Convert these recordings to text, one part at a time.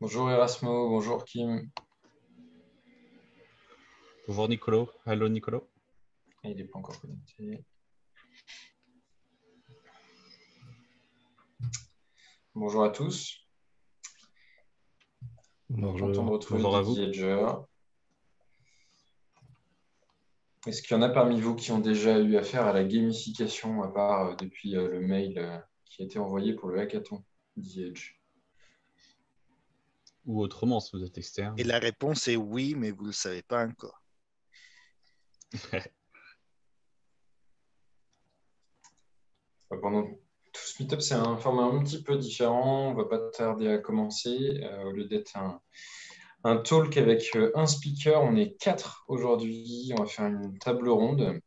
Bonjour Erasmo, bonjour Kim. Bonjour Nicolo. Hello Nicolo. Il n'est pas encore connecté. Bonjour à tous. Content de retrouver Bonjour à vous. Didier Edger. Est-ce qu'il y en a parmi vous qui ont déjà eu affaire à la gamification, à part depuis le mail qui a été envoyé pour le hackathon Didier Edge? Ou autrement, si vous êtes externe. Et la réponse est oui, mais vous ne le savez pas encore. Pendant tout ce meetup, c'est un format un petit peu différent. On ne va pas tarder à commencer. Au lieu d'être un talk avec un speaker, on est 4 aujourd'hui. On va faire une table ronde.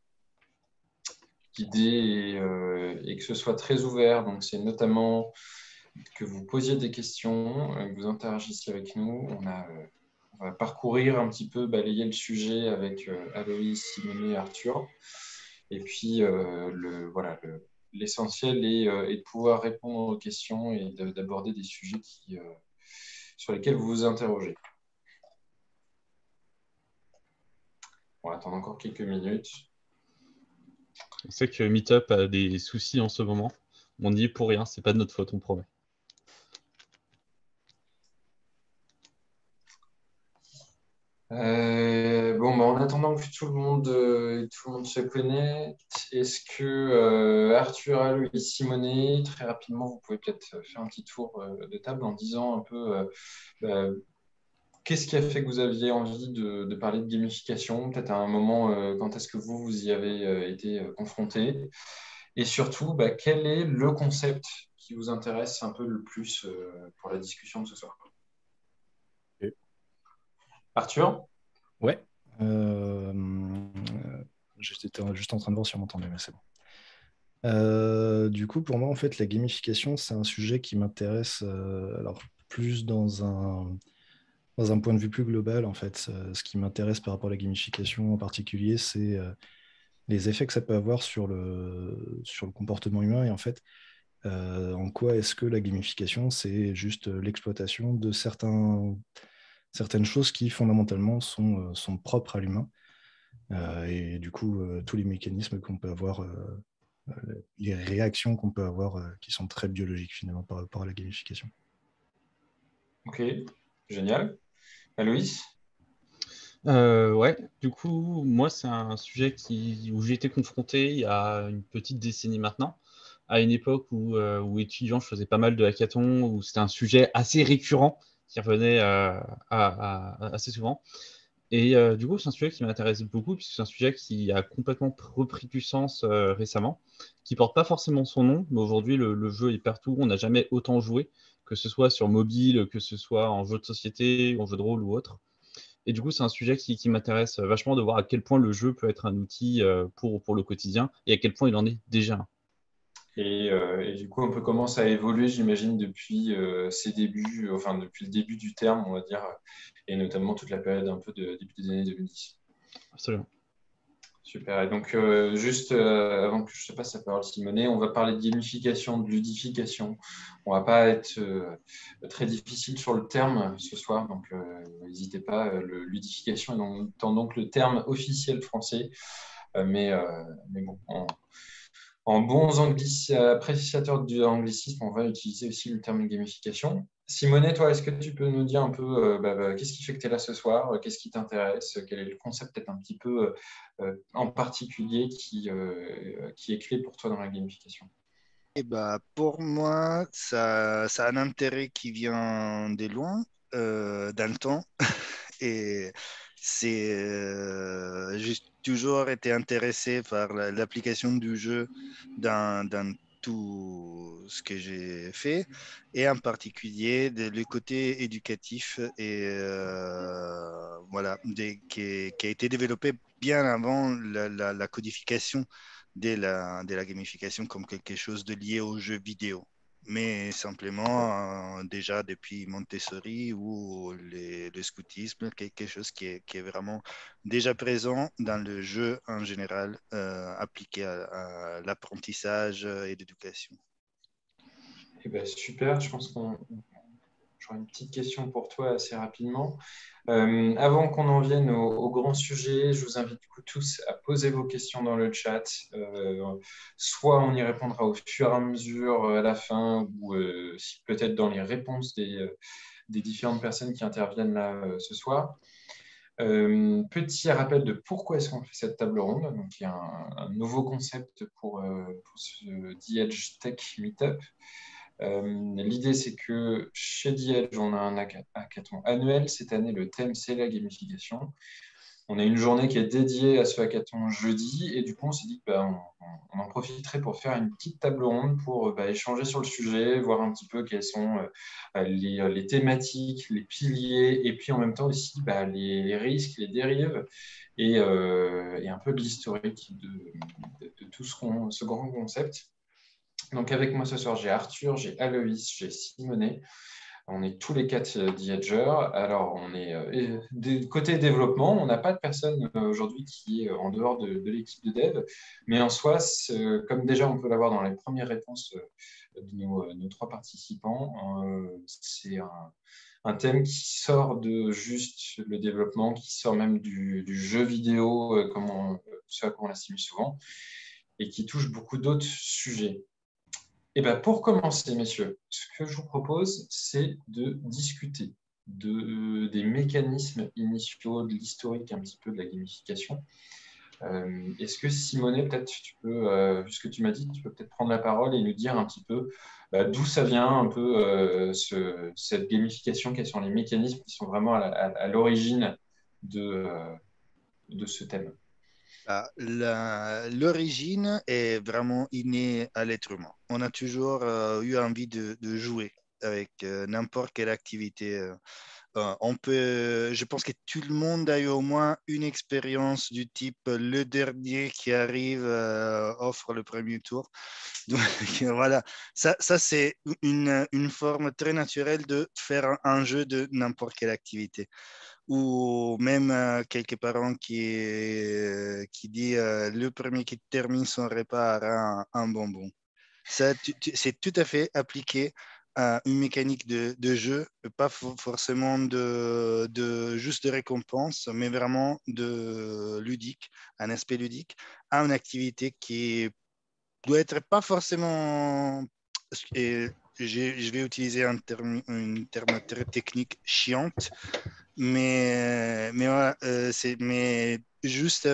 L'idée est que ce soit très ouvert. Donc, c'est notamment que vous posiez des questions, que vous interagissiez avec nous. On va parcourir un petit peu, balayer le sujet avec Aloïs, Simone et Arthur. Et puis, l'essentiel est de pouvoir répondre aux questions et d'aborder des sujets sur lesquels vous vous interrogez. On va attendre encore quelques minutes. On sait que Meetup a des soucis en ce moment. On n'y est pour rien, c'est pas de notre faute, on promet. En attendant que tout le monde se connecte, est-ce que Arthur, Aloïs, Simonet, très rapidement, vous pouvez peut-être faire un petit tour de table en disant un peu qu'est-ce qui a fait que vous aviez envie de parler de gamification, peut-être à un moment, quand est-ce que vous y avez été confronté, et surtout, quel est le concept qui vous intéresse un peu le plus pour la discussion de ce soir? Okay. Arthur? Ouais. J'étais juste en train de voir si on m'entendait, mais c'est bon. Du coup, pour moi, en fait, la gamification, c'est un sujet qui m'intéresse alors plus dans un point de vue plus global. En fait, ce qui m'intéresse par rapport à la gamification en particulier, c'est les effets que ça peut avoir sur le comportement humain. Et en fait, en quoi est-ce que la gamification, c'est juste l'exploitation de certaines choses qui fondamentalement sont propres à l'humain. Et du coup, tous les mécanismes qu'on peut avoir, les réactions qu'on peut avoir qui sont très biologiques finalement par rapport à la gamification. Ok, génial. Aloïs? Ouais, du coup, moi, c'est un sujet où j'ai été confronté il y a une petite décennie maintenant, à une époque où étudiant, je faisais pas mal de hackathons, où c'était un sujet assez récurrent qui revenait assez souvent. Et du coup, c'est un sujet qui m'intéresse beaucoup, puisque c'est un sujet qui a complètement repris puissance récemment, qui porte pas forcément son nom, mais aujourd'hui, le jeu est partout. On n'a jamais autant joué, que ce soit sur mobile, que ce soit en jeu de société, en jeu de rôle ou autre. Et du coup, c'est un sujet qui m'intéresse vachement de voir à quel point le jeu peut être un outil pour le quotidien et à quel point il en est déjà un. Et du coup, un peu comment ça a évolué, j'imagine, depuis ses débuts, enfin depuis le début du terme, on va dire, et notamment toute la période un peu de début des années 2010. Absolument. Super. Et donc, juste avant que je te passe la parole, Simonet, on va parler de gamification, de ludification. On va pas être très difficile sur le terme ce soir, donc n'hésitez pas. Le ludification étant donc le terme officiel français, mais bon, en bons appréciateurs de l'anglicisme, on va utiliser aussi le terme gamification. Simonet, toi, est-ce que tu peux nous dire un peu qu'est-ce qui fait que tu es là ce soir, qu'est-ce qui t'intéresse, quel est le concept peut-être un petit peu en particulier qui est clé pour toi dans la gamification? Pour moi, ça a un intérêt qui vient de loin, dans le temps. Et j'ai toujours été intéressé par l'application du jeu dans tout ce que j'ai fait, et en particulier le côté éducatif et voilà, qui a été développé bien avant la codification de la gamification comme quelque chose de lié aux jeux vidéo, mais simplement déjà depuis Montessori ou le scoutisme, quelque chose qui est vraiment déjà présent dans le jeu en général, appliqué à l'apprentissage et l'éducation. Eh ben, super, je j'aurais une petite question pour toi assez rapidement. Avant qu'on en vienne au grand sujet, je vous invite du coup tous à poser vos questions dans le chat. Soit on y répondra au fur et à mesure à la fin, ou si peut-être dans les réponses des différentes personnes qui interviennent là ce soir. Petit rappel de pourquoi est-ce qu'on fait cette table ronde. Donc, il y a un nouveau concept pour ce The Edge Tech Meetup. L'idée, c'est que chez The Edge, on a un hackathon annuel. Cette année, le thème, c'est la gamification. On a une journée qui est dédiée à ce hackathon jeudi. Et du coup, on s'est dit que, on en profiterait pour faire une petite table ronde pour échanger sur le sujet, voir un petit peu quelles sont les thématiques, les piliers, et puis en même temps aussi les risques, les dérives, et un peu de l'historique de tout ce grand concept. Donc avec moi ce soir, j'ai Arthur, j'ai Aloïs, j'ai Simonet. On est tous les quatre d'Edger. Alors, on est côté développement, on n'a pas de personne aujourd'hui qui est en dehors de l'équipe de dev, mais en soi, comme déjà on peut l'avoir dans les premières réponses de nos trois participants, c'est un thème qui sort de juste le développement, qui sort même du jeu vidéo, ce à quoi on l'assimile souvent, et qui touche beaucoup d'autres sujets. Et pour commencer, messieurs, ce que je vous propose, c'est de discuter des mécanismes initiaux, de l'historique un petit peu de la gamification. Est-ce que Simonet, peut-être tu peux, vu ce que tu m'as dit, tu peux peut-être prendre la parole et nous dire un petit peu d'où ça vient un peu cette gamification, quels sont les mécanismes qui sont vraiment à l'origine de ce thème. L'origine est vraiment innée à l'être humain. On a toujours eu envie de jouer avec n'importe quelle activité. Je pense que tout le monde a eu au moins une expérience du type le dernier qui arrive offre le premier tour. Donc, voilà, ça c'est une forme très naturelle de faire un jeu de n'importe quelle activité. Ou même quelques parents qui disent le premier qui termine son repas aura un bonbon. Ça, c'est tout à fait appliqué à une mécanique de jeu, pas forcément juste de récompense, mais vraiment de ludique, un aspect ludique, à une activité qui doit être pas forcément. Et je vais utiliser un terme très technique, chiante, mais voilà, mais juste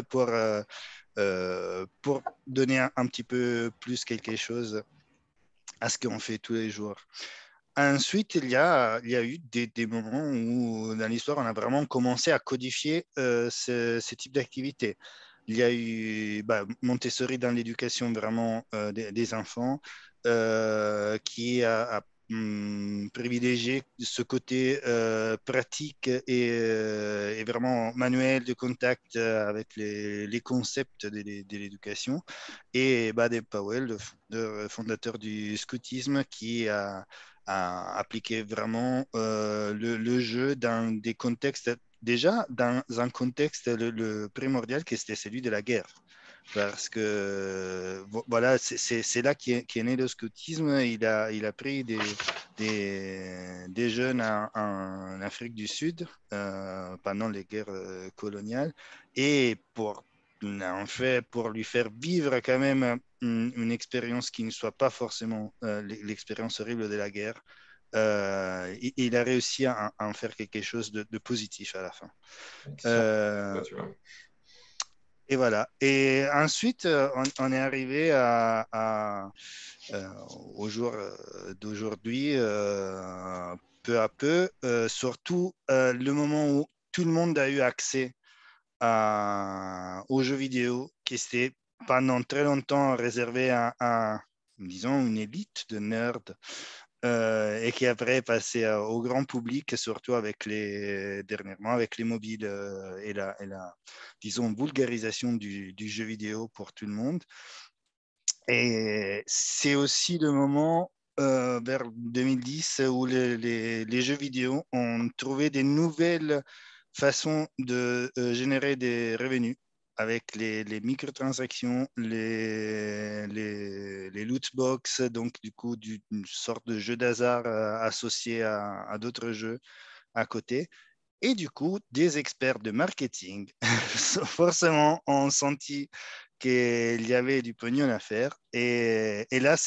pour donner un petit peu plus quelque chose à ce qu'on fait tous les jours. Ensuite, il y a eu des moments où, dans l'histoire, on a vraiment commencé à codifier ce type d'activité. Il y a eu Montessori dans l'éducation vraiment des enfants qui a privilégié ce côté pratique et vraiment manuel de contact avec les concepts de l'éducation. Et Baden-Powell, le fondateur du scoutisme, qui a appliqué vraiment le jeu dans des contextes, déjà dans un contexte le primordial qui était celui de la guerre. Parce que voilà, c'est là qu'est né le scoutisme. Il a pris des jeunes en Afrique du Sud pendant les guerres coloniales et en fait, pour lui faire vivre quand même une expérience qui ne soit pas forcément l'expérience horrible de la guerre, il a réussi à en faire quelque chose de positif à la fin. Et voilà. Et ensuite, on est arrivé au jour d'aujourd'hui, peu à peu, surtout le moment où tout le monde a eu accès aux jeux vidéo, qui était pendant très longtemps réservé à disons, une élite de nerds. Et qui après est passé au grand public, surtout dernièrement avec les mobiles et la, disons, vulgarisation du jeu vidéo pour tout le monde. Et c'est aussi le moment vers 2010 où les jeux vidéo ont trouvé des nouvelles façons de générer des revenus avec les microtransactions, les loot box, donc du coup une sorte de jeu d'hasard associé à d'autres jeux à côté. Et du coup, des experts de marketing, forcément, ont senti qu'il y avait du pognon à faire. Et là,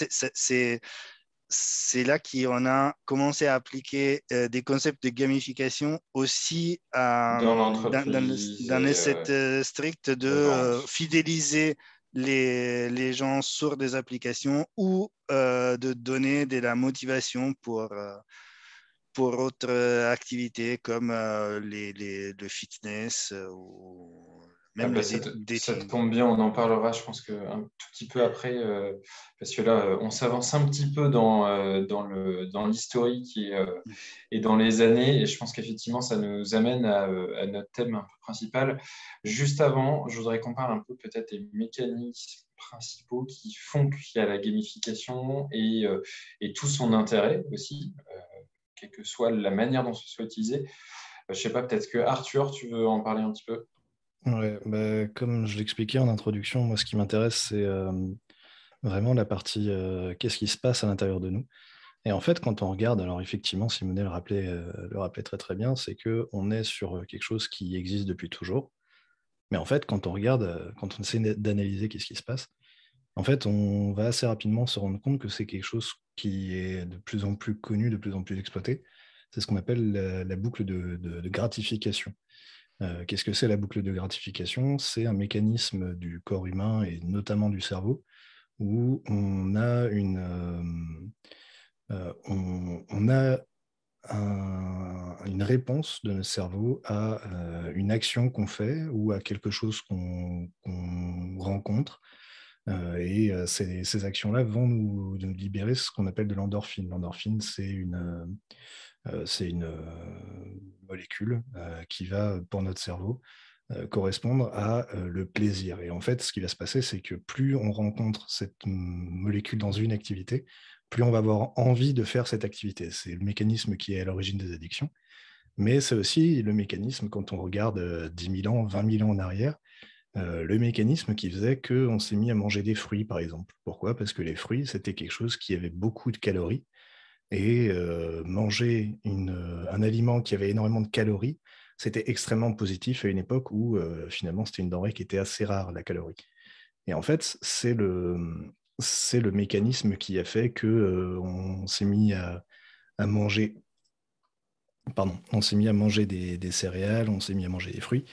c'est là qu'on a commencé à appliquer des concepts de gamification aussi Dans l'entreprise dans et cette stricte de la vente. fidéliser les gens sur des applications ou de donner de la motivation pour autres activités comme le fitness ou Ah même bah, le ça dating. tombe bien, on en parlera, je pense un tout petit peu après, parce que là, on s'avance un petit peu dans l'historique et dans les années, et je pense qu'effectivement, ça nous amène à notre thème un peu principal. Juste avant, je voudrais qu'on parle un peu peut-être des mécanismes principaux qui font qu'il y a la gamification et tout son intérêt aussi, quelle que soit la manière dont ce soit utilisé. Je sais pas, peut-être que Arthur, tu veux en parler un petit peu? Ouais, bah, comme je l'expliquais en introduction, moi ce qui m'intéresse, c'est vraiment la partie qu'est-ce qui se passe à l'intérieur de nous. Et en fait, quand on regarde, alors effectivement, Simonet le rappelait très très bien, c'est qu'on est sur quelque chose qui existe depuis toujours. Mais en fait, quand on regarde, quand on essaie d'analyser qu'est-ce qui se passe, en fait, on va assez rapidement se rendre compte que c'est quelque chose qui est de plus en plus connu, de plus en plus exploité. C'est ce qu'on appelle la boucle de gratification. Qu'est-ce que c'est la boucle de gratification? C'est un mécanisme du corps humain et notamment du cerveau où on a on a une réponse de notre cerveau à une action qu'on fait ou à quelque chose qu'on rencontre. Ces actions-là vont nous libérer ce qu'on appelle de l'endorphine. L'endorphine, c'est une molécule qui va, pour notre cerveau, correspondre à le plaisir. Et en fait, ce qui va se passer, c'est que plus on rencontre cette molécule dans une activité, plus on va avoir envie de faire cette activité. C'est le mécanisme qui est à l'origine des addictions. Mais c'est aussi le mécanisme, quand on regarde 10 000 ans, 20 000 ans en arrière, le mécanisme qui faisait qu'on s'est mis à manger des fruits, par exemple. Pourquoi? Parce que les fruits, c'était quelque chose qui avait beaucoup de calories. Et manger un aliment qui avait énormément de calories, c'était extrêmement positif à une époque où finalement c'était une denrée qui était assez rare, la calorie. Et en fait, c'est le mécanisme qui a fait que on s'est mis à manger, pardon, on s'est mis à manger des céréales, on s'est mis à manger des fruits.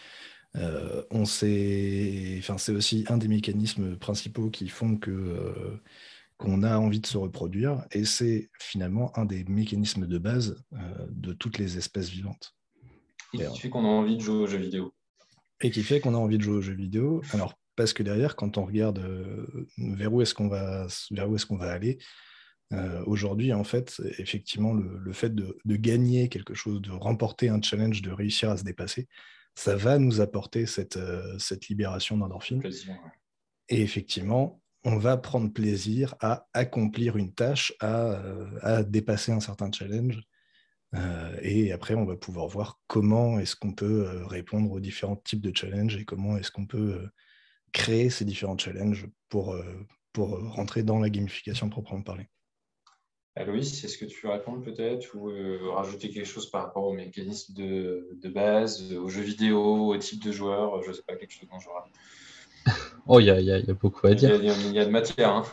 Enfin, c'est aussi un des mécanismes principaux qui font qu'on a envie de se reproduire, et c'est finalement un des mécanismes de base de toutes les espèces vivantes. Et qui fait qu'on a envie de jouer aux jeux vidéo. Et qui fait qu'on a envie de jouer aux jeux vidéo. Alors, parce que derrière, quand on regarde vers où est-ce qu'on va aller, aujourd'hui, en fait, effectivement, le fait de gagner quelque chose, de remporter un challenge, de réussir à se dépasser, ça va nous apporter cette libération d'endorphine. Et effectivement, on va prendre plaisir à accomplir une tâche, à dépasser un certain challenge. Et après, on va pouvoir voir comment est-ce qu'on peut répondre aux différents types de challenges et comment est-ce qu'on peut créer ces différents challenges pour rentrer dans la gamification proprement parler. Loïs, est-ce que tu veux répondre peut-être ou rajouter quelque chose par rapport au mécanisme de base, aux jeux vidéo, au type de joueur, je ne sais pas, quelque chose dans ce genre. Oh, il y a beaucoup à dire. Il y a de matière. Hein.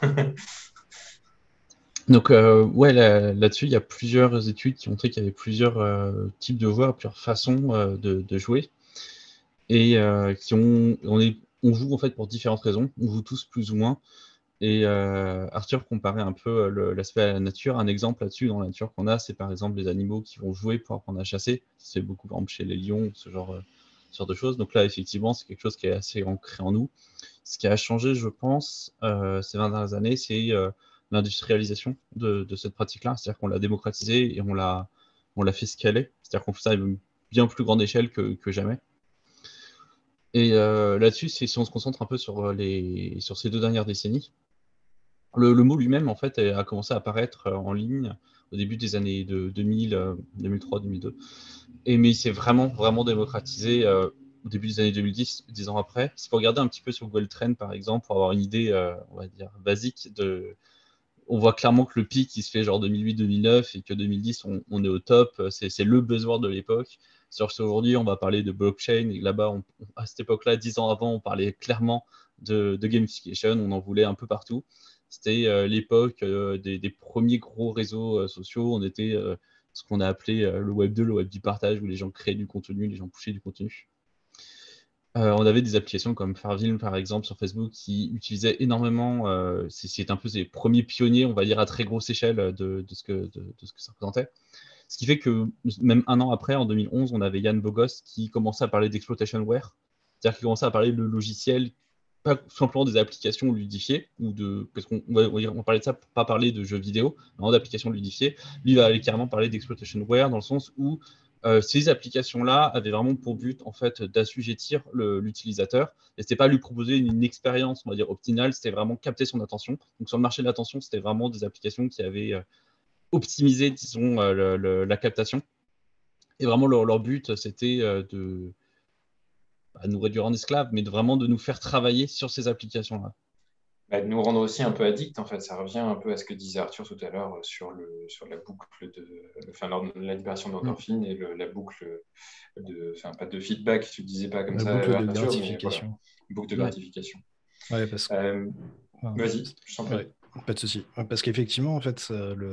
Donc, ouais, là-dessus, il y a plusieurs études qui ont montré qu'il y avait plusieurs types de joueurs, plusieurs façons de jouer. Et on joue en fait pour différentes raisons. On joue tous plus ou moins. Et Arthur comparait un peu l'aspect à la nature. Un exemple là-dessus dans la nature qu'on a, c'est par exemple les animaux qui vont jouer pour apprendre à chasser. C'est beaucoup par exemple chez les lions, ce genre de choses. Donc là, effectivement, c'est quelque chose qui est assez ancré en nous. Ce qui a changé, je pense, ces 20 dernières années, c'est l'industrialisation de cette pratique-là. C'est-à-dire qu'on l'a démocratisée et on l'a fait scaler. C'est-à-dire qu'on fait ça à une bien plus grande échelle que jamais. Et là-dessus, si on se concentre un peu sur ces 2 dernières décennies, le mot lui-même, en fait, a commencé à apparaître en ligne au début des années 2000, 2003, 2002. Mais il s'est vraiment, vraiment démocratisé au début des années 2010, 10 ans après. Si vous regardez un petit peu sur Google Trends, par exemple, pour avoir une idée, on va dire, basique on voit clairement que le pic, il se fait genre 2008-2009 et que 2010, on est au top. C'est le buzzword de l'époque. Sur aujourd'hui, on va parler de blockchain et là-bas, à cette époque-là, 10 ans avant, on parlait clairement de gamification. On en voulait un peu partout. C'était l'époque des premiers gros réseaux sociaux. On était ce qu'on a appelé le Web 2, le Web du partage, où les gens créaient du contenu, les gens pushaient du contenu. On avait des applications comme Farmville, par exemple, sur Facebook, qui utilisaient énormément, c'est un peu les premiers pionniers, on va dire, à très grosse échelle de ce que ça représentait. Ce qui fait que même un an après, en 2011, on avait Yann Bogos qui commençait à parler d'exploitationware, c'est-à-dire qu'il commençait à parler de logiciels, pas simplement des applications ludifiées, parce qu'on on parlait de ça pour pas parler de jeux vidéo, mais d'applications ludifiées. Lui, il va aller carrément parler d'exploitationware dans le sens où ces applications-là avaient vraiment pour but en fait d'assujettir l'utilisateur. Et c'était pas lui proposer une expérience, on va dire, optimale, c'était vraiment capter son attention. Donc sur le marché de l'attention, c'était vraiment des applications qui avaient optimisé, disons, la captation. Et vraiment leur but, c'était de nous réduire en esclaves, mais vraiment de nous faire travailler sur ces applications-là. De nous rendre aussi un peu addicts, en fait. Ça revient un peu à ce que disait Arthur tout à l'heure sur la boucle la libération d'endorphine et la boucle pas de feedback, tu ne disais pas comme la ça, boucle de Arthur, gratification. Mais voilà, boucle de gratification. Ouais, parce que... Vas-y, je t'en prie. Ouais, pas de souci. Parce qu'effectivement, en fait,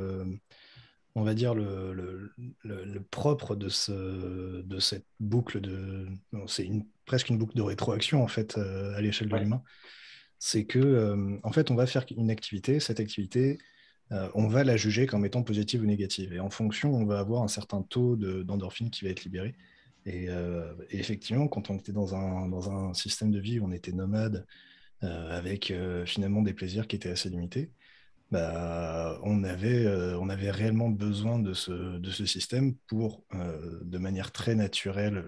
on va dire le propre de cette boucle c'est presque une boucle de rétroaction en fait à l'échelle de l'humain. C'est que en fait on va faire une activité, cette activité on va la juger comme étant positive ou négative et en fonction on va avoir un certain taux d'endorphine qui va être libéré et effectivement quand on était dans un système de vie où on était nomade avec finalement des plaisirs qui étaient assez limités, on avait réellement besoin de ce système pour, de manière très naturelle,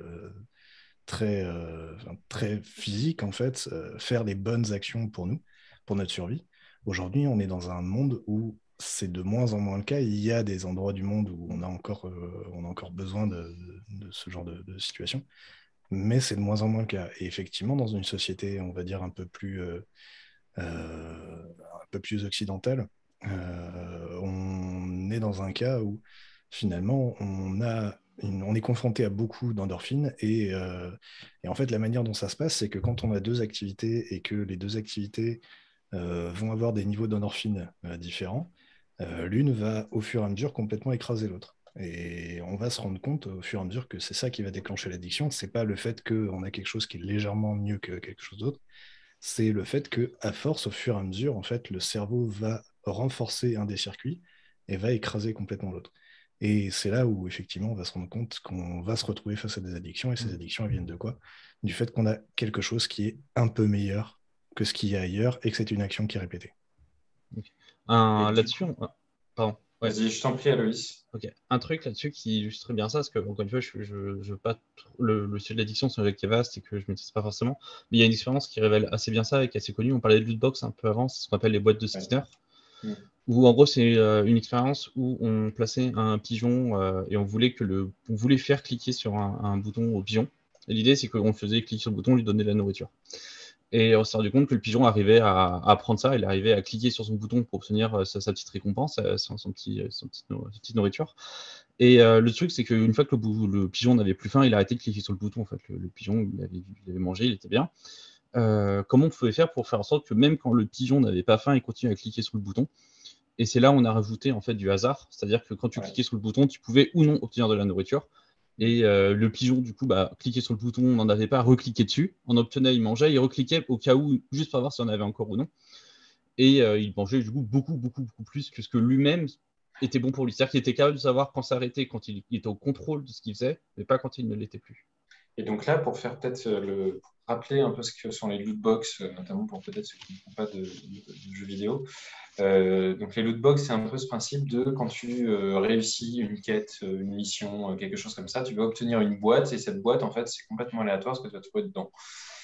très physique, en fait, faire les bonnes actions pour nous, pour notre survie. Aujourd'hui, on est dans un monde où c'est de moins en moins le cas. Il y a des endroits du monde où on a encore besoin de ce genre de situation, mais c'est de moins en moins le cas. Et effectivement, dans une société, on va dire, un peu plus occidentale, on est dans un cas où finalement on est confronté à beaucoup d'endorphines et en fait la manière dont ça se passe, c'est que quand on a deux activités et que les deux activités vont avoir des niveaux d'endorphines différents, l'une va au fur et à mesure complètement écraser l'autre. Et on va se rendre compte au fur et à mesure que c'est ça qui va déclencher l'addiction. C'est pas le fait qu'on a quelque chose qui est légèrement mieux que quelque chose d'autre, c'est le fait que, à force, au fur et à mesure, en fait, le cerveau va renforcer un des circuits et va écraser complètement l'autre. Et c'est là où, effectivement, on va se rendre compte qu'on va se retrouver face à des addictions. Et ces addictions, elles viennent de quoi? Du fait qu'on a quelque chose qui est un peu meilleur que ce qu'il y a ailleurs et que c'est une action qui est répétée. Okay. Là-dessus, pardon. Ouais. Vas-y, je t'en prie, Aloïs. Ok. Un truc là-dessus qui illustre bien ça, parce que, encore une fois, le sujet de l'addiction, c'est un sujet qui est vaste et que je ne maîtrise pas forcément, mais il y a une expérience qui révèle assez bien ça et qui est assez connue. On parlait de lootbox un peu avant, c'est ce qu'on appelle les boîtes de Skinner. Ouais. Où en gros, c'est une expérience où on plaçait un pigeon et on voulait faire cliquer sur un bouton au pigeon. Et l'idée, c'est qu'on faisait cliquer sur le bouton, on lui donnait de la nourriture. Et on s'est rendu compte que le pigeon arrivait à prendre ça, il arrivait à cliquer sur son bouton pour obtenir sa petite récompense, sa petite nourriture. Et le truc, c'est qu'une fois que le pigeon n'avait plus faim, il a arrêté de cliquer sur le bouton. En fait, le pigeon, il avait mangé, il était bien. Comment on pouvait faire pour faire en sorte que même quand le pigeon n'avait pas faim, il continuait à cliquer sur le bouton? Et c'est là où on a rajouté en fait du hasard, c'est-à-dire que quand tu cliquais sur le bouton, tu pouvais ou non obtenir de la nourriture. Et le pigeon, du coup, cliquait sur le bouton, on n'en avait pas, recliqué dessus, on obtenait, il mangeait, il recliquait au cas où, juste pour voir si on avait encore ou non. Et il mangeait du coup beaucoup plus que ce que lui-même était bon pour lui. C'est-à-dire qu'il était capable de savoir quand s'arrêter, quand il était au contrôle de ce qu'il faisait, mais pas quand il ne l'était plus. Et donc là, pour faire peut-être rappeler un peu ce que sont les lootbox, notamment pour peut-être ceux qui ne font pas de jeux vidéo. Donc les lootbox, c'est un peu ce principe de quand tu réussis une quête, une mission, quelque chose comme ça, tu vas obtenir une boîte et cette boîte, en fait, c'est complètement aléatoire ce que tu vas trouver dedans.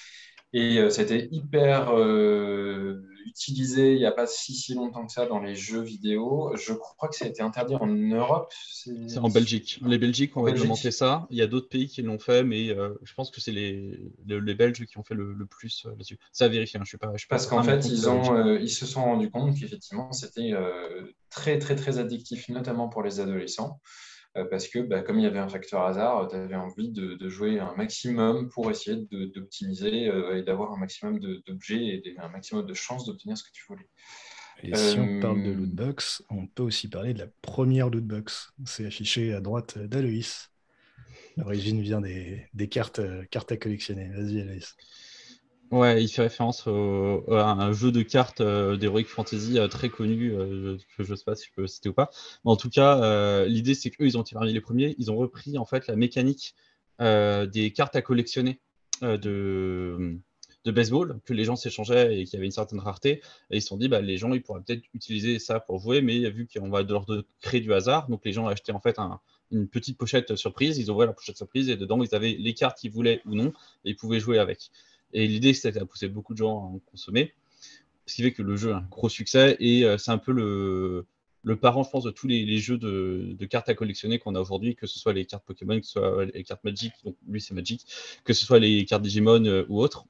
Et c'était hyper utilisé il n'y a pas si longtemps que ça dans les jeux vidéo. Je crois que ça a été interdit en Europe. C'est en Belgique. Les Belgiques ont En réglementé Belgique. ça. Il y a d'autres pays qui l'ont fait, mais je pense que c'est les Belges qui ont fait le plus là-dessus. Ça à vérifier, hein. Je suis pas Parce qu'en certain, mais il me fait, semble que c'est la Belgique. ils se sont rendus compte qu'effectivement, c'était très addictif, notamment pour les adolescents. Parce que comme il y avait un facteur hasard, tu avais envie de jouer un maximum pour essayer d'optimiser et d'avoir un maximum d'objets et un maximum de chances d'obtenir ce que tu voulais. Et si on parle de Euh, lootbox, on peut aussi parler de la première lootbox. C'est affiché à droite d'Aloïs. L'origine vient des cartes à collectionner. Vas-y, Aloïs. Ouais, il fait référence à un jeu de cartes d'Heroic Fantasy très connu, que je sais pas si je peux citer ou pas. Mais en tout cas, l'idée, c'est qu'eux, ils ont été parmi les premiers. Ils ont repris en fait la mécanique des cartes à collectionner de baseball que les gens s'échangeaient et qui avaient une certaine rareté. Et ils se sont dit, les gens, ils pourraient peut-être utiliser ça pour jouer, mais vu qu'on va leur créer du hasard, donc les gens achetaient en fait une petite pochette surprise. Ils ouvraient la pochette surprise et dedans, ils avaient les cartes qu'ils voulaient ou non et ils pouvaient jouer avec. Et l'idée, c'est que ça a poussé beaucoup de gens à en consommer, ce qui fait que le jeu a un gros succès et c'est un peu le parent, je pense, de tous les jeux de cartes à collectionner qu'on a aujourd'hui, que ce soit les cartes Pokémon, que ce soit les cartes Magic, donc lui c'est Magic, que ce soit les cartes Digimon ou autres.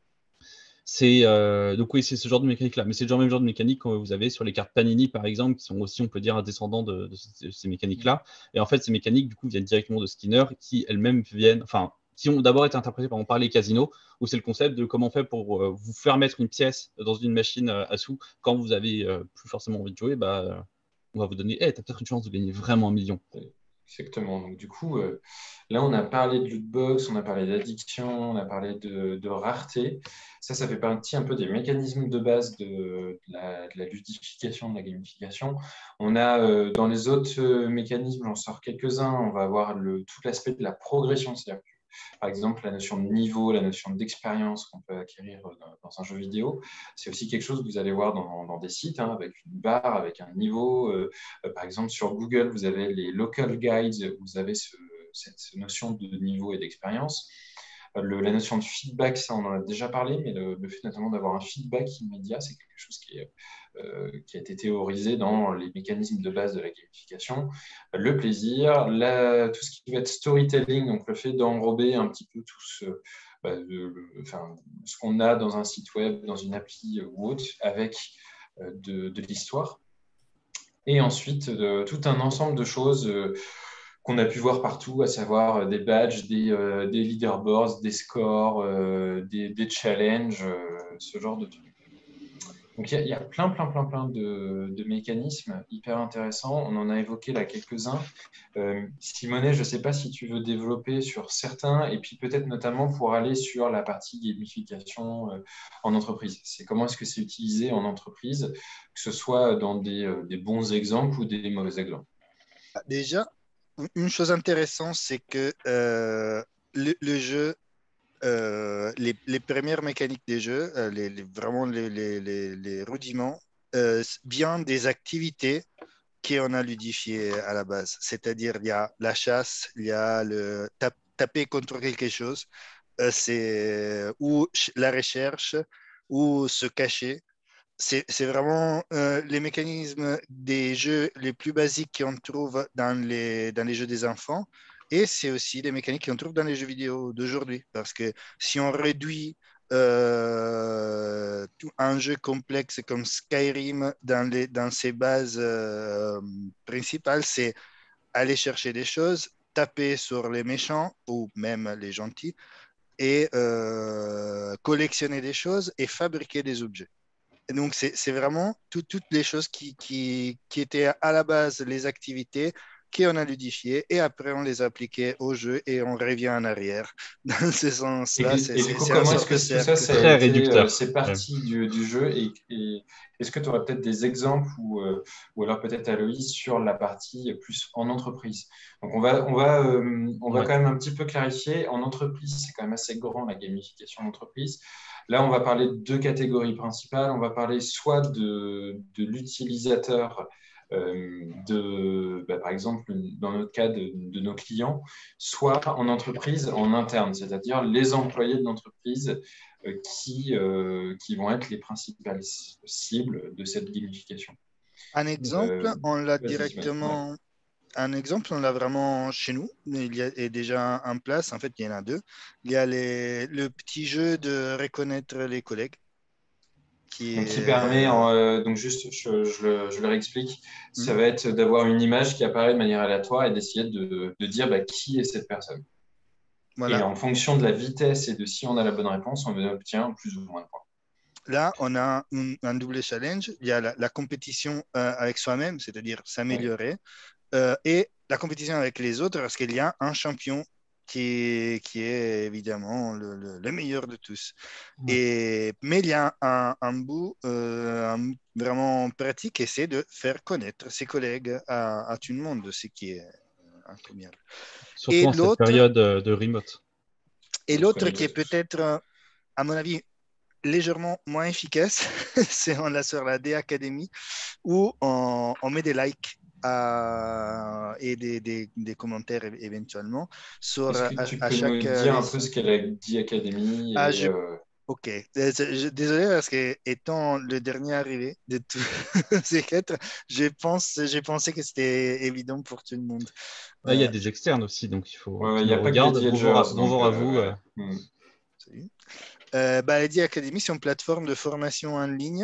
Donc oui, c'est ce genre de mécanique-là, mais c'est le même genre de mécanique que vous avez sur les cartes Panini, par exemple, qui sont aussi, on peut dire, un descendant de ces mécaniques-là. Et en fait, ces mécaniques, du coup, viennent directement de Skinner, qui elles-mêmes qui ont d'abord été interprétées par les casinos, où c'est le concept de comment on fait pour vous faire mettre une pièce dans une machine à sous quand vous avez plus forcément envie de jouer, on va vous donner, t'as peut-être une chance de gagner vraiment 1 million. Exactement. Donc, du coup, là, on a parlé de lootbox, on a parlé d'addiction, on a parlé de rareté. Ça fait partie un peu des mécanismes de base de la ludification, de la gamification. On a dans les autres mécanismes, j'en sors quelques-uns, on va avoir tout l'aspect de la progression. C'est-à-dire que, par exemple, la notion de niveau, la notion d'expérience qu'on peut acquérir dans un jeu vidéo, c'est aussi quelque chose que vous allez voir dans des sites, hein, avec une barre, avec un niveau. Par exemple, sur Google, vous avez les local guides, vous avez cette notion de niveau et d'expérience. La notion de feedback, ça on en a déjà parlé, mais le fait notamment d'avoir un feedback immédiat, c'est quelque chose qui a été théorisé dans les mécanismes de base de la gamification. Le plaisir, tout ce qui va être storytelling, donc le fait d'enrober un petit peu tout ce qu'on a dans un site web, dans une appli ou autre, avec de l'histoire. Et ensuite, tout un ensemble de choses qu'on a pu voir partout, à savoir des badges, des leaderboards, des scores, des challenges, ce genre de trucs. Donc, il y a plein de mécanismes hyper intéressants. On en a évoqué là quelques-uns. Simonet, je ne sais pas si tu veux développer sur certains, et puis peut-être notamment pour aller sur la partie gamification en entreprise. C'est comment est-ce que c'est utilisé en entreprise, que ce soit dans des bons exemples ou des mauvais exemples. Déjà, une chose intéressante, c'est que le jeu, les premières mécaniques des jeux, vraiment les rudiments, viennent des activités qu'on a ludifiées à la base. C'est-à-dire, il y a la chasse, il y a le taper contre quelque chose, ou la recherche, ou se cacher. C'est vraiment les mécanismes des jeux les plus basiques qu'on trouve dans les jeux des enfants. Et c'est aussi les mécaniques qu'on trouve dans les jeux vidéo d'aujourd'hui. Parce que si on réduit un jeu complexe comme Skyrim dans ses bases principales, c'est aller chercher des choses, taper sur les méchants ou même les gentils et collectionner des choses et fabriquer des objets. Et donc, c'est vraiment toutes les choses qui étaient à la base les activités qu'on a ludifiées et après on les a appliquées au jeu et on revient en arrière. Dans ce sens-là, Et du coup, c'est un comment est-ce sorte que de tout ça, cercle. ça a Très été, réducteur. c'est parti du jeu et est-ce que tu aurais peut-être des exemples ou alors peut-être Aloïs sur la partie plus en entreprise? Donc on va Ouais. quand même un petit peu clarifier. En entreprise, c'est quand même assez grand la gamification d'entreprise. Là, on va parler de deux catégories principales. On va parler soit de l'utilisateur par exemple, dans notre cas, de nos clients, soit en entreprise, en interne, c'est-à-dire les employés de l'entreprise qui vont être les principales cibles de cette gamification. Un exemple, on l'a Vas-y, Simone. Ouais. directement. Un exemple, on l'a vraiment chez nous. Il y a est déjà en place. En fait, il y en a deux. Il y a le petit jeu de reconnaître les collègues qui Donc, qui permet, est. donc juste, je le réexplique, Hmm. ça va être d'avoir une image qui apparaît de manière aléatoire et d'essayer de dire qui est cette personne. Et Voilà. en fonction de la vitesse et de si on a la bonne réponse, on obtient plus ou moins de points. Là, on a un double challenge. Il y a la compétition avec soi-même, c'est-à-dire s'améliorer, et la compétition avec les autres, parce qu'il y a un champion qui est évidemment le meilleur de tous. Mais il y a un bout vraiment pratique, et c'est de faire connaître ses collègues à tout le monde, ce qui est incroyable. Surtout Et en cette l'autre, période de remote. et On se l'autre connaît qui est pas tous. peut-être, à mon avis, légèrement moins efficace, c'est on l'a sur la D Academy, où on met des likes et des commentaires éventuellement sur Est-ce que tu à peux nous chaque dire un peu ce qu'elle a dit Academy ah, et, ok. Désolé parce que étant le dernier arrivé de tous ces quatre, j'ai pensé que c'était évident pour tout le monde. Là, il y a Euh, des externes aussi, donc il faut il qu'ils n'y a nous pas que des regardent. Bonjour Edgers, donc bonjour à vous. Salut. Lady Academy, c'est une plateforme de formation en ligne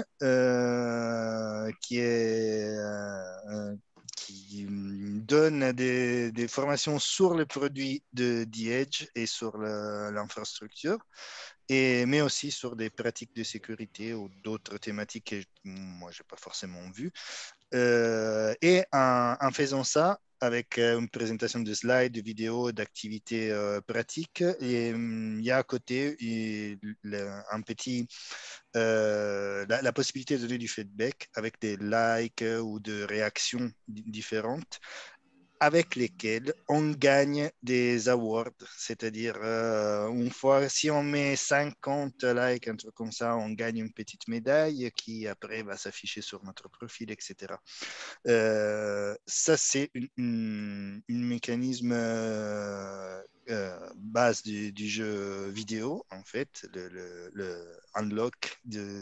qui donne des formations sur les produits de The Edge et sur l'infrastructure, mais aussi sur des pratiques de sécurité ou d'autres thématiques que moi, je n'ai pas forcément vues. Et en faisant ça, avec une présentation de slides, de vidéos, d'activités pratiques, et il y a à côté un petit, la possibilité de donner du feedback avec des likes ou de réactions différentes, avec lesquels on gagne des awards, c'est-à-dire une fois, si on met 50 likes, un truc comme ça, on gagne une petite médaille qui après va s'afficher sur notre profil, etc. Ça, c'est une mécanisme base du jeu vidéo, en fait, le unlock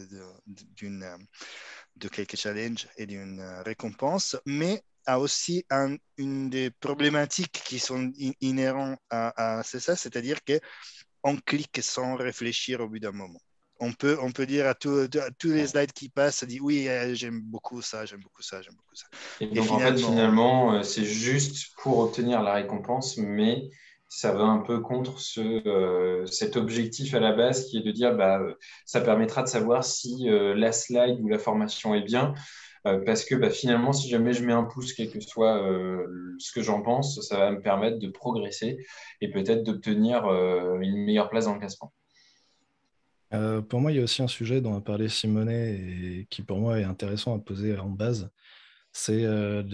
de quelques challenges et d'une récompense, mais a aussi une des problématiques qui sont inhérentes à c'est ça, c'est-à-dire qu'on clique sans réfléchir au bout d'un moment. On peut dire à tous les slides qui passent, ça dit oui, j'aime beaucoup ça, j'aime beaucoup ça, j'aime beaucoup ça. et Et donc en fait finalement c'est juste pour obtenir la récompense, mais ça va un peu contre cet objectif à la base qui est de dire ça permettra de savoir si la slide ou la formation est bien. Parce que finalement, si jamais je mets un pouce, quel que soit ce que j'en pense, ça va me permettre de progresser et peut-être d'obtenir une meilleure place dans le classement. Pour moi, il y a aussi un sujet dont a parlé Simonet et qui pour moi est intéressant à poser en base, c'est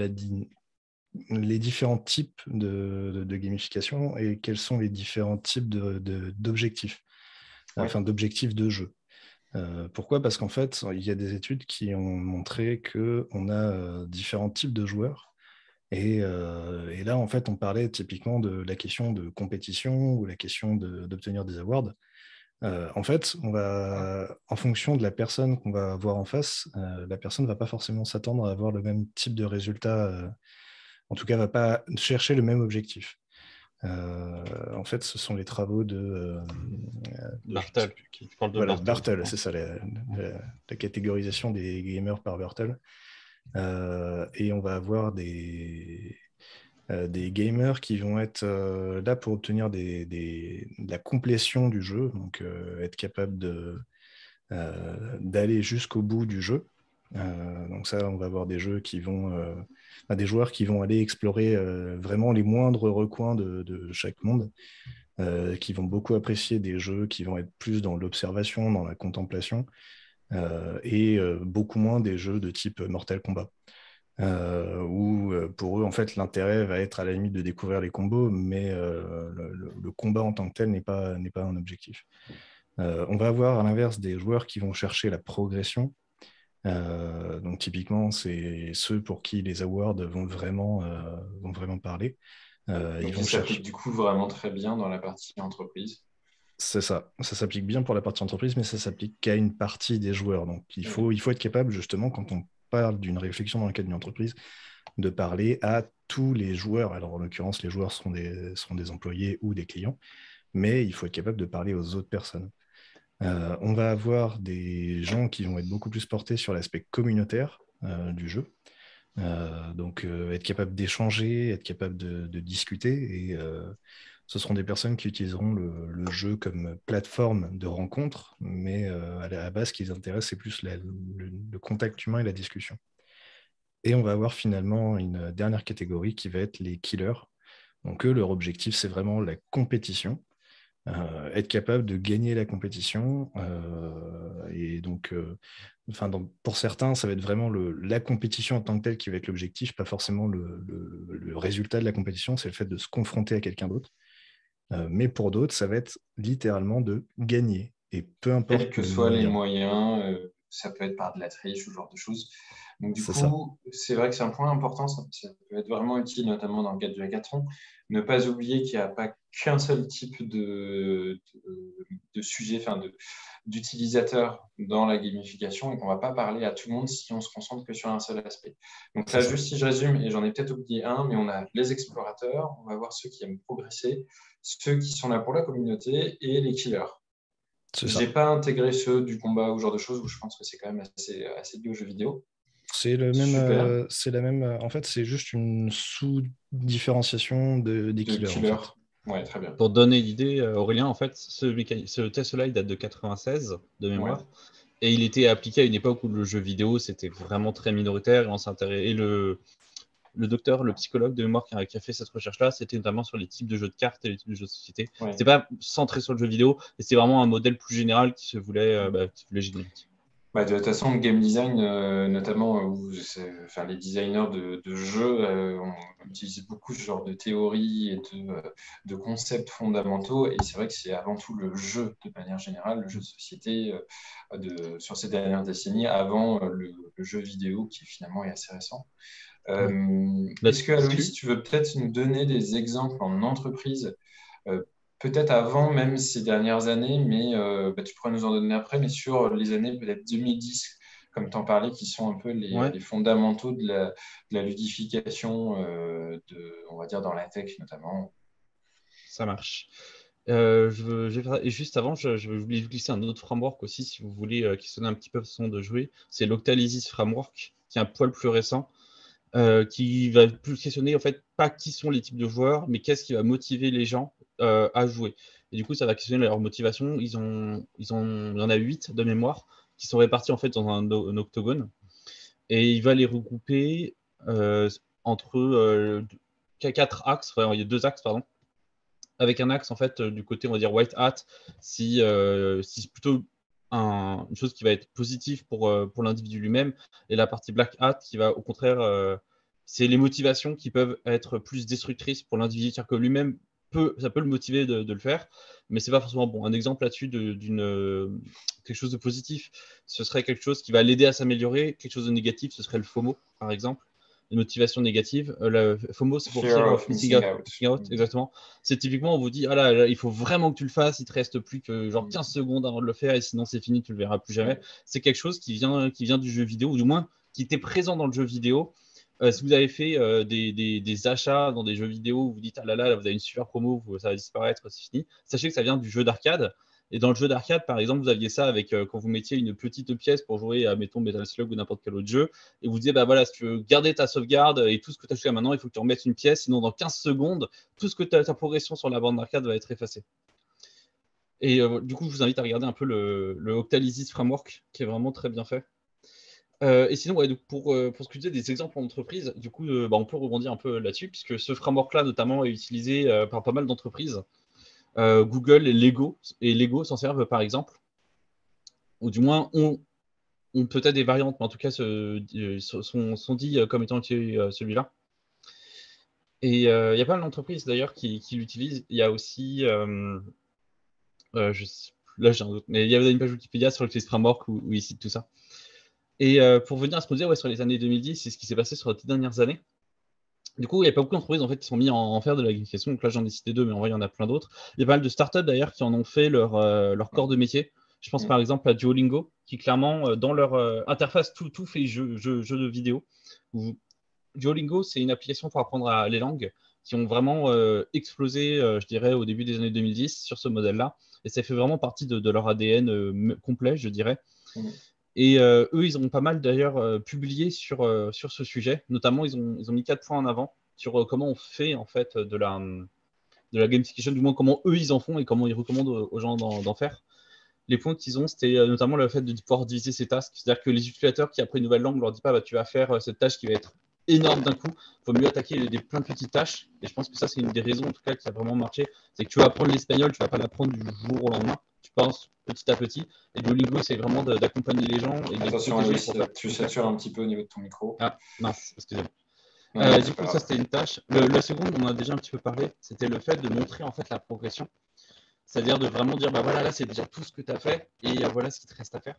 les différents types de gamification et quels sont les différents types d'objectifs, Oui. enfin d'objectifs de jeu. Pourquoi? Parce qu'en fait, il y a des études qui ont montré qu'on a différents types de joueurs. Et là, en fait, on parlait typiquement de la question de compétition ou la question d'obtenir des awards. En fait, en fonction de la personne qu'on va avoir en face, la personne ne va pas forcément s'attendre à avoir le même type de résultat. En tout cas, ne va pas chercher le même objectif. En fait, ce sont les travaux Bartel. Tu parles de voilà, Bartel. Bartel, c'est ça, la catégorisation des gamers par Bartel. Et on va avoir des gamers qui vont être là pour obtenir de la complétion du jeu, donc être capable d'aller jusqu'au bout du jeu. Donc ça, on va avoir des des joueurs qui vont aller explorer vraiment les moindres recoins de chaque monde, qui vont beaucoup apprécier des jeux qui vont être plus dans l'observation, dans la contemplation, et beaucoup moins des jeux de type Mortal Kombat. Où pour eux, en fait, l'intérêt va être à la limite de découvrir les combos, mais le combat en tant que tel n'est pas un objectif. On va avoir à l'inverse des joueurs qui vont chercher la progression Donc typiquement, c'est ceux pour qui les awards vont vraiment parler. Ils Donc, vont il s'applique chercher. du coup vraiment très bien dans la partie entreprise. C'est ça. Ça s'applique bien pour la partie entreprise, mais ça s'applique qu'à une partie des joueurs. Donc Oui. il faut être capable, justement, quand on parle d'une réflexion dans le cadre d'une entreprise, de parler à tous les joueurs. Alors, en l'occurrence, les joueurs seront des employés ou des clients, mais il faut être capable de parler aux autres personnes. On va avoir des gens qui vont être beaucoup plus portés sur l'aspect communautaire du jeu. Donc, être capable d'échanger, être capable de discuter. Et ce seront des personnes qui utiliseront le jeu comme plateforme de rencontre, mais à la base, ce qui les intéresse, c'est plus le contact humain et la discussion. Et on va avoir finalement une dernière catégorie qui va être les killers. Donc, eux, leur objectif, c'est vraiment la compétition. Être capable de gagner la compétition. Et donc, pour certains, ça va être vraiment la compétition en tant que telle qui va être l'objectif, pas forcément le résultat de la compétition, c'est le fait de se confronter à quelqu'un d'autre. Mais pour d'autres, ça va être littéralement de gagner. Et peu Quels importe que le soient les moyen. moyens, ça peut être par de la triche, ce genre de choses. Donc, du C'est ça. coup, c'est vrai que c'est un point important, ça peut être vraiment utile, notamment dans le cadre du hackathon. Ne pas oublier qu'il n'y a pas qu'un seul type de sujet, d'utilisateur dans la gamification et qu'on ne va pas parler à tout le monde si on se concentre que sur un seul aspect. Donc C'est là, ça. juste si je résume, et j'en ai peut-être oublié un, mais on a les explorateurs, on va voir ceux qui aiment progresser, ceux qui sont là pour la communauté et les killers. C'est J'ai ça. pas intégré ceux du combat ou ce genre de choses où je pense que c'est quand même assez lié aux jeux vidéo. Super. C'est la même. En fait, c'est juste une sous-différenciation des De killers, en killer. fait. Ouais, très bien. Pour donner l'idée, Aurélien, en fait, ce test-là, il date de 96 de Ouais. mémoire. Et il était appliqué à une époque où le jeu vidéo, c'était vraiment très minoritaire. Et le docteur, le psychologue de mémoire qui a fait cette recherche-là, c'était notamment sur les types de jeux de cartes et les types de jeux de société. Ouais. C'était pas centré sur le jeu vidéo, et c'était vraiment un modèle plus général qui se voulait générique. Bah, de toute façon, le game design, notamment les designers de jeux, on utilise beaucoup ce genre de théories et de concepts fondamentaux. Et c'est vrai que c'est avant tout le jeu, de manière générale, le jeu de société sur ces dernières décennies, avant le jeu vidéo qui finalement est assez récent. Est-ce que, Aloïs, tu veux peut-être nous donner des exemples en entreprise, euh, peut-être avant même ces dernières années, mais tu pourras nous en donner après, mais sur les années peut-être 2010, comme tu en parlais, qui sont un peu Ouais, les fondamentaux de la ludification, on va dire dans la tech notamment. ça marche. Et juste avant, je voulais vous glisser un autre framework aussi, si vous voulez, qui sonne un petit peu façon de jouer. C'est l'Octalysis Framework, qui est un poil plus récent, qui va plus questionner, en fait, pas qui sont les types de joueurs, mais qu'est-ce qui va motiver les gens à jouer. Et du coup, ça va questionner leur motivation. Il y en a 8 de mémoire, qui sont répartis en fait dans un octogone. Et il va les regrouper entre 4 axes, enfin, il y a 2 axes, pardon, avec un axe en fait du côté on va dire white hat si c'est plutôt une chose qui va être positive pour l'individu lui-même, et la partie black hat qui va au contraire c'est les motivations qui peuvent être plus destructrices pour l'individu, c'est-à-dire que lui-même ça peut le motiver de le faire, mais c'est pas forcément bon. Un exemple là-dessus quelque chose de positif, ce serait quelque chose qui va l'aider à s'améliorer. Quelque chose de négatif, ce serait le FOMO par exemple, une motivation négative. Le FOMO, c'est pour Fear Fear of of missing out. Missing Out, exactement. C'est typiquement, on vous dit, ah là, il faut vraiment que tu le fasses, il te reste plus que genre 15 secondes avant de le faire, et sinon c'est fini, tu le verras plus jamais. Ouais. C'est quelque chose qui vient du jeu vidéo, ou du moins qui était présent dans le jeu vidéo. Si vous avez fait des achats dans des jeux vidéo où vous dites, ah là, vous avez une super promo, ça va disparaître, c'est fini, sachez que ça vient du jeu d'arcade. Et dans le jeu d'arcade, par exemple, vous aviez ça avec quand vous mettiez une petite pièce pour jouer à, mettons, Metal Slug ou n'importe quel autre jeu, et vous disiez, bah voilà, si tu veux garder ta sauvegarde et tout ce que tu as fait maintenant, il faut que tu remettes une pièce, sinon dans 15 secondes, tout ce que ta progression sur la bande d'arcade va être effacé. Et du coup, je vous invite à regarder un peu le Octalysis Framework, qui est vraiment très bien fait. Et sinon, ouais, donc pour ce que tu disais des exemples en entreprise, du coup, on peut rebondir un peu là-dessus, puisque ce framework-là, notamment, est utilisé par pas mal d'entreprises. Google et Lego s'en servent, par exemple, ou du moins ont peut-être des variantes, mais en tout cas, sont dits comme étant celui-là. Et il y a pas mal d'entreprises, d'ailleurs, qui l'utilisent. Il y a aussi... là, j'ai un doute, mais il y a une page Wikipédia sur le Framework où ils citent tout ça. Et pour venir à ce qu'on disait sur les années 2010, c'est ce qui s'est passé sur les dernières années. Du coup, il n'y a pas beaucoup d'entreprises en fait, qui sont mis en faire de la gamification. Donc là, j'en ai cité 2, mais en vrai, il y en a plein d'autres. Il y a pas mal de startups d'ailleurs qui en ont fait leur corps de métier. Je pense par exemple à Duolingo, qui clairement, dans leur interface, tout fait jeu de vidéo. Duolingo, c'est une application pour apprendre les langues qui ont vraiment explosé, je dirais, au début des années 2010 sur ce modèle-là. Et ça fait vraiment partie de leur ADN complet, je dirais. Et eux, ils ont pas mal d'ailleurs publié sur ce sujet. Notamment, ils ont mis 4 points en avant sur comment on fait en fait de la gamification, du moins comment eux ils en font et comment ils recommandent aux gens d'en faire. Les points qu'ils ont, c'était notamment le fait de pouvoir diviser ces tasks. C'est-à-dire que les utilisateurs qui apprennent une nouvelle langue ne leur disent pas bah, tu vas faire cette tâche qui va être énorme d'un coup. Il faut mieux attaquer plein de petites tâches. Et je pense que ça, c'est une des raisons en tout cas qui a vraiment marché. C'est que tu vas apprendre l'espagnol, tu ne vas pas l'apprendre du jour au lendemain. Tu penses petit à petit. Et Duolingo, c'est vraiment d'accompagner les gens et de les Attention, protéger. Aloïs, tu satures un petit peu au niveau de ton micro. Ah, mince, Non, du coup, ça, c'était une tâche. La seconde, on en a déjà un petit peu parlé, c'était le fait de montrer en fait la progression. C'est-à-dire de vraiment dire, bah voilà, là, c'est déjà tout ce que tu as fait et voilà ce qui te reste à faire.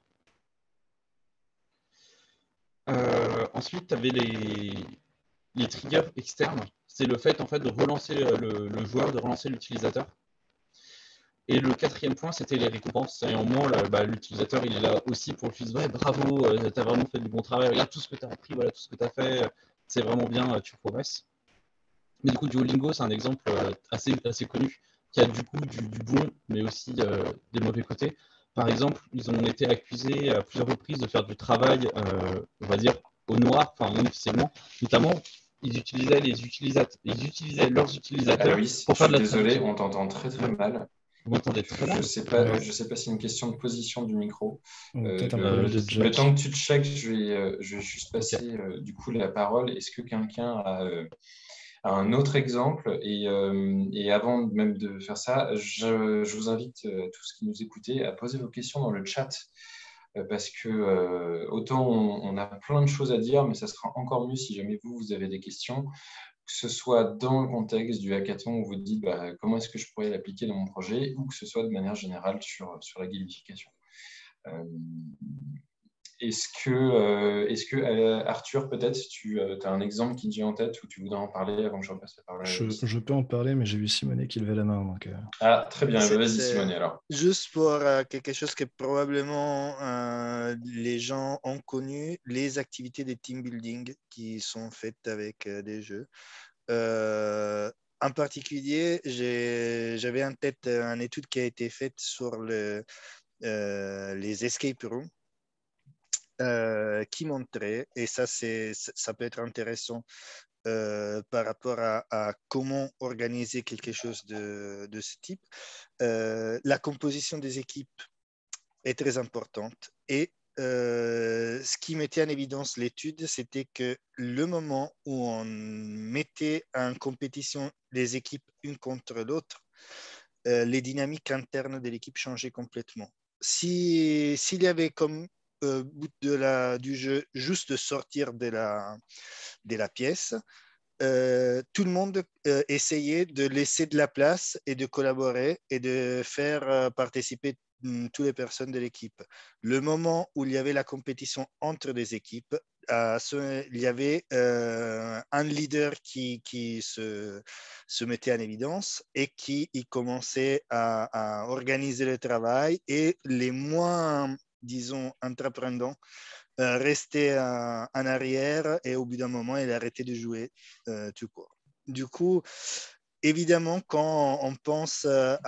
Ensuite, tu avais les triggers externes. C'est le fait en fait de relancer le joueur, de relancer l'utilisateur. Et le quatrième point, c'était les récompenses. Et au moment, l'utilisateur, il est là aussi pour lui dire ouais, bravo, tu as vraiment fait du bon travail, regarde tout ce que tu as appris, voilà tout ce que tu as fait, c'est vraiment bien, tu progresses. Mais du coup, Duolingo, c'est un exemple assez connu qui a du coup du bon, mais aussi des mauvais côtés. Par exemple, ils ont été accusés à plusieurs reprises de faire du travail, on va dire, au noir, enfin non officiellement. Notamment, ils utilisaient leurs utilisateurs Aloïs, pour je faire de suis la désolé, traduction. on t'entend très très mal. Vous m'entendez très Je mal. sais pas, je sais pas si c'est une question de position du micro. Peut-être un problème Je de sais Le pas. jack. temps que tu te checkes, je vais juste Ok. passer du coup la parole. Est-ce que quelqu'un a un autre exemple et avant même de faire ça, je vous invite tous qui nous écoutez à poser vos questions dans le chat parce que autant on a plein de choses à dire, mais ça sera encore mieux si jamais vous avez des questions, que ce soit dans le contexte du hackathon où vous dites bah, comment est-ce que je pourrais l'appliquer dans mon projet ou que ce soit de manière générale sur la gamification. Euh, est-ce que Arthur, peut-être, tu as un exemple qui te vient en tête ou tu voudrais en parler avant que je repasse la parole à Aloïs? Je peux en parler, mais j'ai vu Simonet qui levait la main. Donc, Ah, très bien. C'est Vas-y, c'est Simone, alors. juste pour quelque chose que probablement les gens ont connu, les activités de team building qui sont faites avec des jeux. En particulier, j'avais en tête une étude qui a été faite sur les escape rooms qui montrait, et ça peut être intéressant par rapport à comment organiser quelque chose de ce type. La composition des équipes est très importante et ce qui mettait en évidence l'étude, c'était que le moment où on mettait en compétition les équipes une contre l'autre, les dynamiques internes de l'équipe changeaient complètement. S'il y avait comme but du jeu juste de sortir de la pièce, tout le monde essayait de laisser de la place et de collaborer et de faire participer toutes les personnes de l'équipe. Le moment où il y avait la compétition entre les équipes, il y avait un leader qui se mettait en évidence et qui commençait à organiser le travail, et les moins, disons, entreprenants restait en arrière, et au bout d'un moment, il a arrêté de jouer tout court. Du coup, évidemment, quand on pense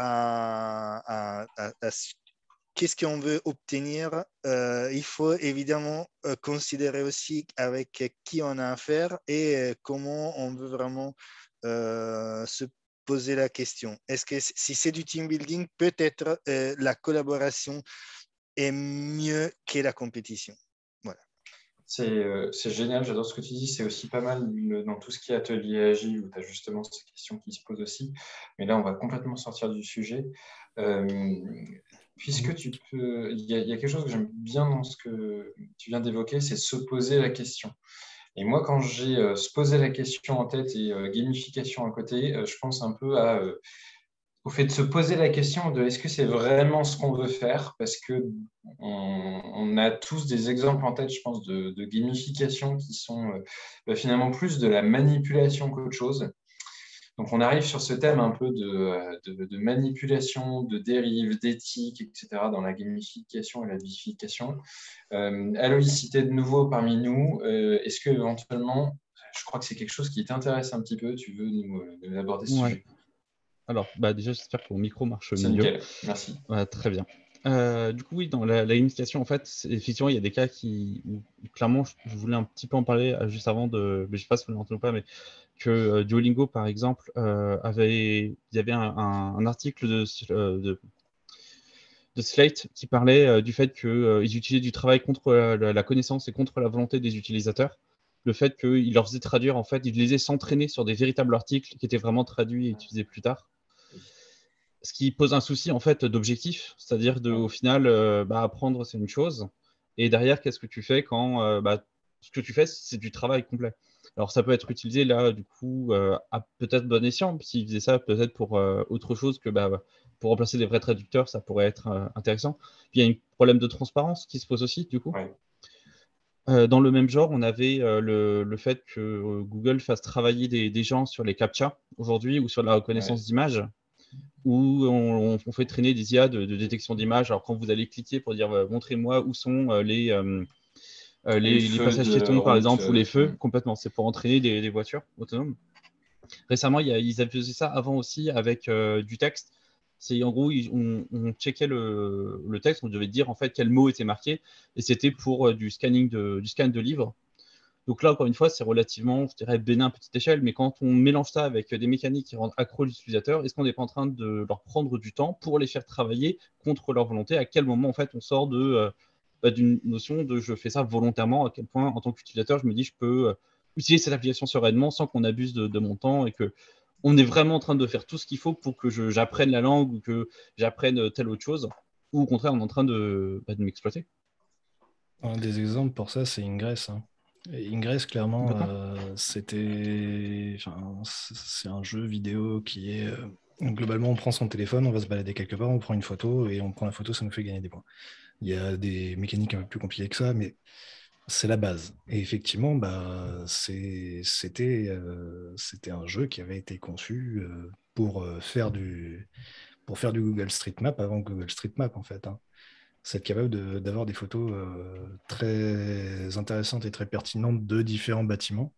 à qu'est-ce qu'on veut obtenir, il faut évidemment considérer aussi avec qui on a affaire et comment on veut vraiment se poser la question. Est-ce que si c'est du team building, peut-être la collaboration est mieux que la compétition. Voilà. C'est génial, j'adore ce que tu dis. C'est aussi pas mal dans tout ce qui est atelier agile où tu as justement ces questions qui se posent aussi. Mais là, on va complètement sortir du sujet. Puisque tu peux, il y a quelque chose que j'aime bien dans ce que tu viens d'évoquer, c'est se poser la question. Et moi, quand j'ai se poser la question en tête et gamification à côté, je pense un peu à au fait de se poser la question de est-ce que c'est vraiment ce qu'on veut faire, parce que on a tous des exemples en tête, je pense, de gamification qui sont finalement plus de la manipulation qu'autre chose. Donc, on arrive sur ce thème un peu de manipulation, de dérive, d'éthique, etc., dans la gamification et la bification. Aloïs, si tu es de nouveau parmi nous, est-ce que éventuellement, je crois que c'est quelque chose qui t'intéresse un petit peu, tu veux nous aborder ce sujet? Alors, déjà, j'espère que mon micro marche C'est mieux. nickel, merci. Très bien. Du coup, oui, dans la gamification, en fait, effectivement, il y a des cas où clairement, je voulais un petit peu en parler juste avant mais je ne sais pas si vous l'entendez ou pas, mais que Duolingo, par exemple, il y avait un article de Slate qui parlait du fait qu'ils utilisaient du travail contre la connaissance et contre la volonté des utilisateurs. Le fait qu'ils leur faisaient traduire, en fait, ils les faisaient s'entraîner sur des véritables articles qui étaient vraiment traduits et utilisés plus tard. Ce qui pose un souci en fait d'objectif, c'est-à-dire au final, apprendre c'est une chose, et derrière, qu'est-ce que tu fais quand ce que tu fais, c'est du travail complet. Alors ça peut être utilisé là, du coup, à peut-être bon escient, s'ils faisaient ça peut-être pour autre chose que pour remplacer des vrais traducteurs, ça pourrait être intéressant. Puis il y a un problème de transparence qui se pose aussi, du coup. Dans le même genre, on avait le fait que Google fasse travailler des gens sur les CAPTCHA aujourd'hui ou sur la reconnaissance d'images, où on fait traîner des IA de détection d'images. Alors, quand vous allez cliquer pour dire montrez-moi où sont les passages piétons, par exemple, ou les feux, complètement, c'est pour entraîner des voitures autonomes. Récemment, ils avaient fait ça avant aussi avec du texte. C'est en gros, on checkait le texte, on devait dire en fait quel mot était marqué, et c'était pour du scan de livres. Donc là, encore une fois, c'est relativement, je dirais, bénin à petite échelle, mais quand on mélange ça avec des mécaniques qui rendent accro l'utilisateur, est-ce qu'on n'est pas en train de leur prendre du temps pour les faire travailler contre leur volonté? À quel moment, en fait, on sort d'une notion de je fais ça volontairement? À quel point, en tant qu'utilisateur, je me dis je peux utiliser cette application sereinement sans qu'on abuse de mon temps, et que on est vraiment en train de faire tout ce qu'il faut pour que j'apprenne la langue ou que j'apprenne telle autre chose, ou au contraire, on est en train de m'exploiter. Un des exemples pour ça, c'est Ingress. Et Ingress, clairement, c'est un jeu vidéo qui est... globalement, on prend son téléphone, on va se balader quelque part, on prend une photo, et on prend la photo, ça nous fait gagner des points. Il y a des mécaniques un peu plus compliquées que ça, mais c'est la base. Et effectivement, c'était un jeu qui avait été conçu pour faire du Google Street Map avant Google Street Map, en fait. C'est être capable d'avoir des photos très intéressantes et très pertinentes de différents bâtiments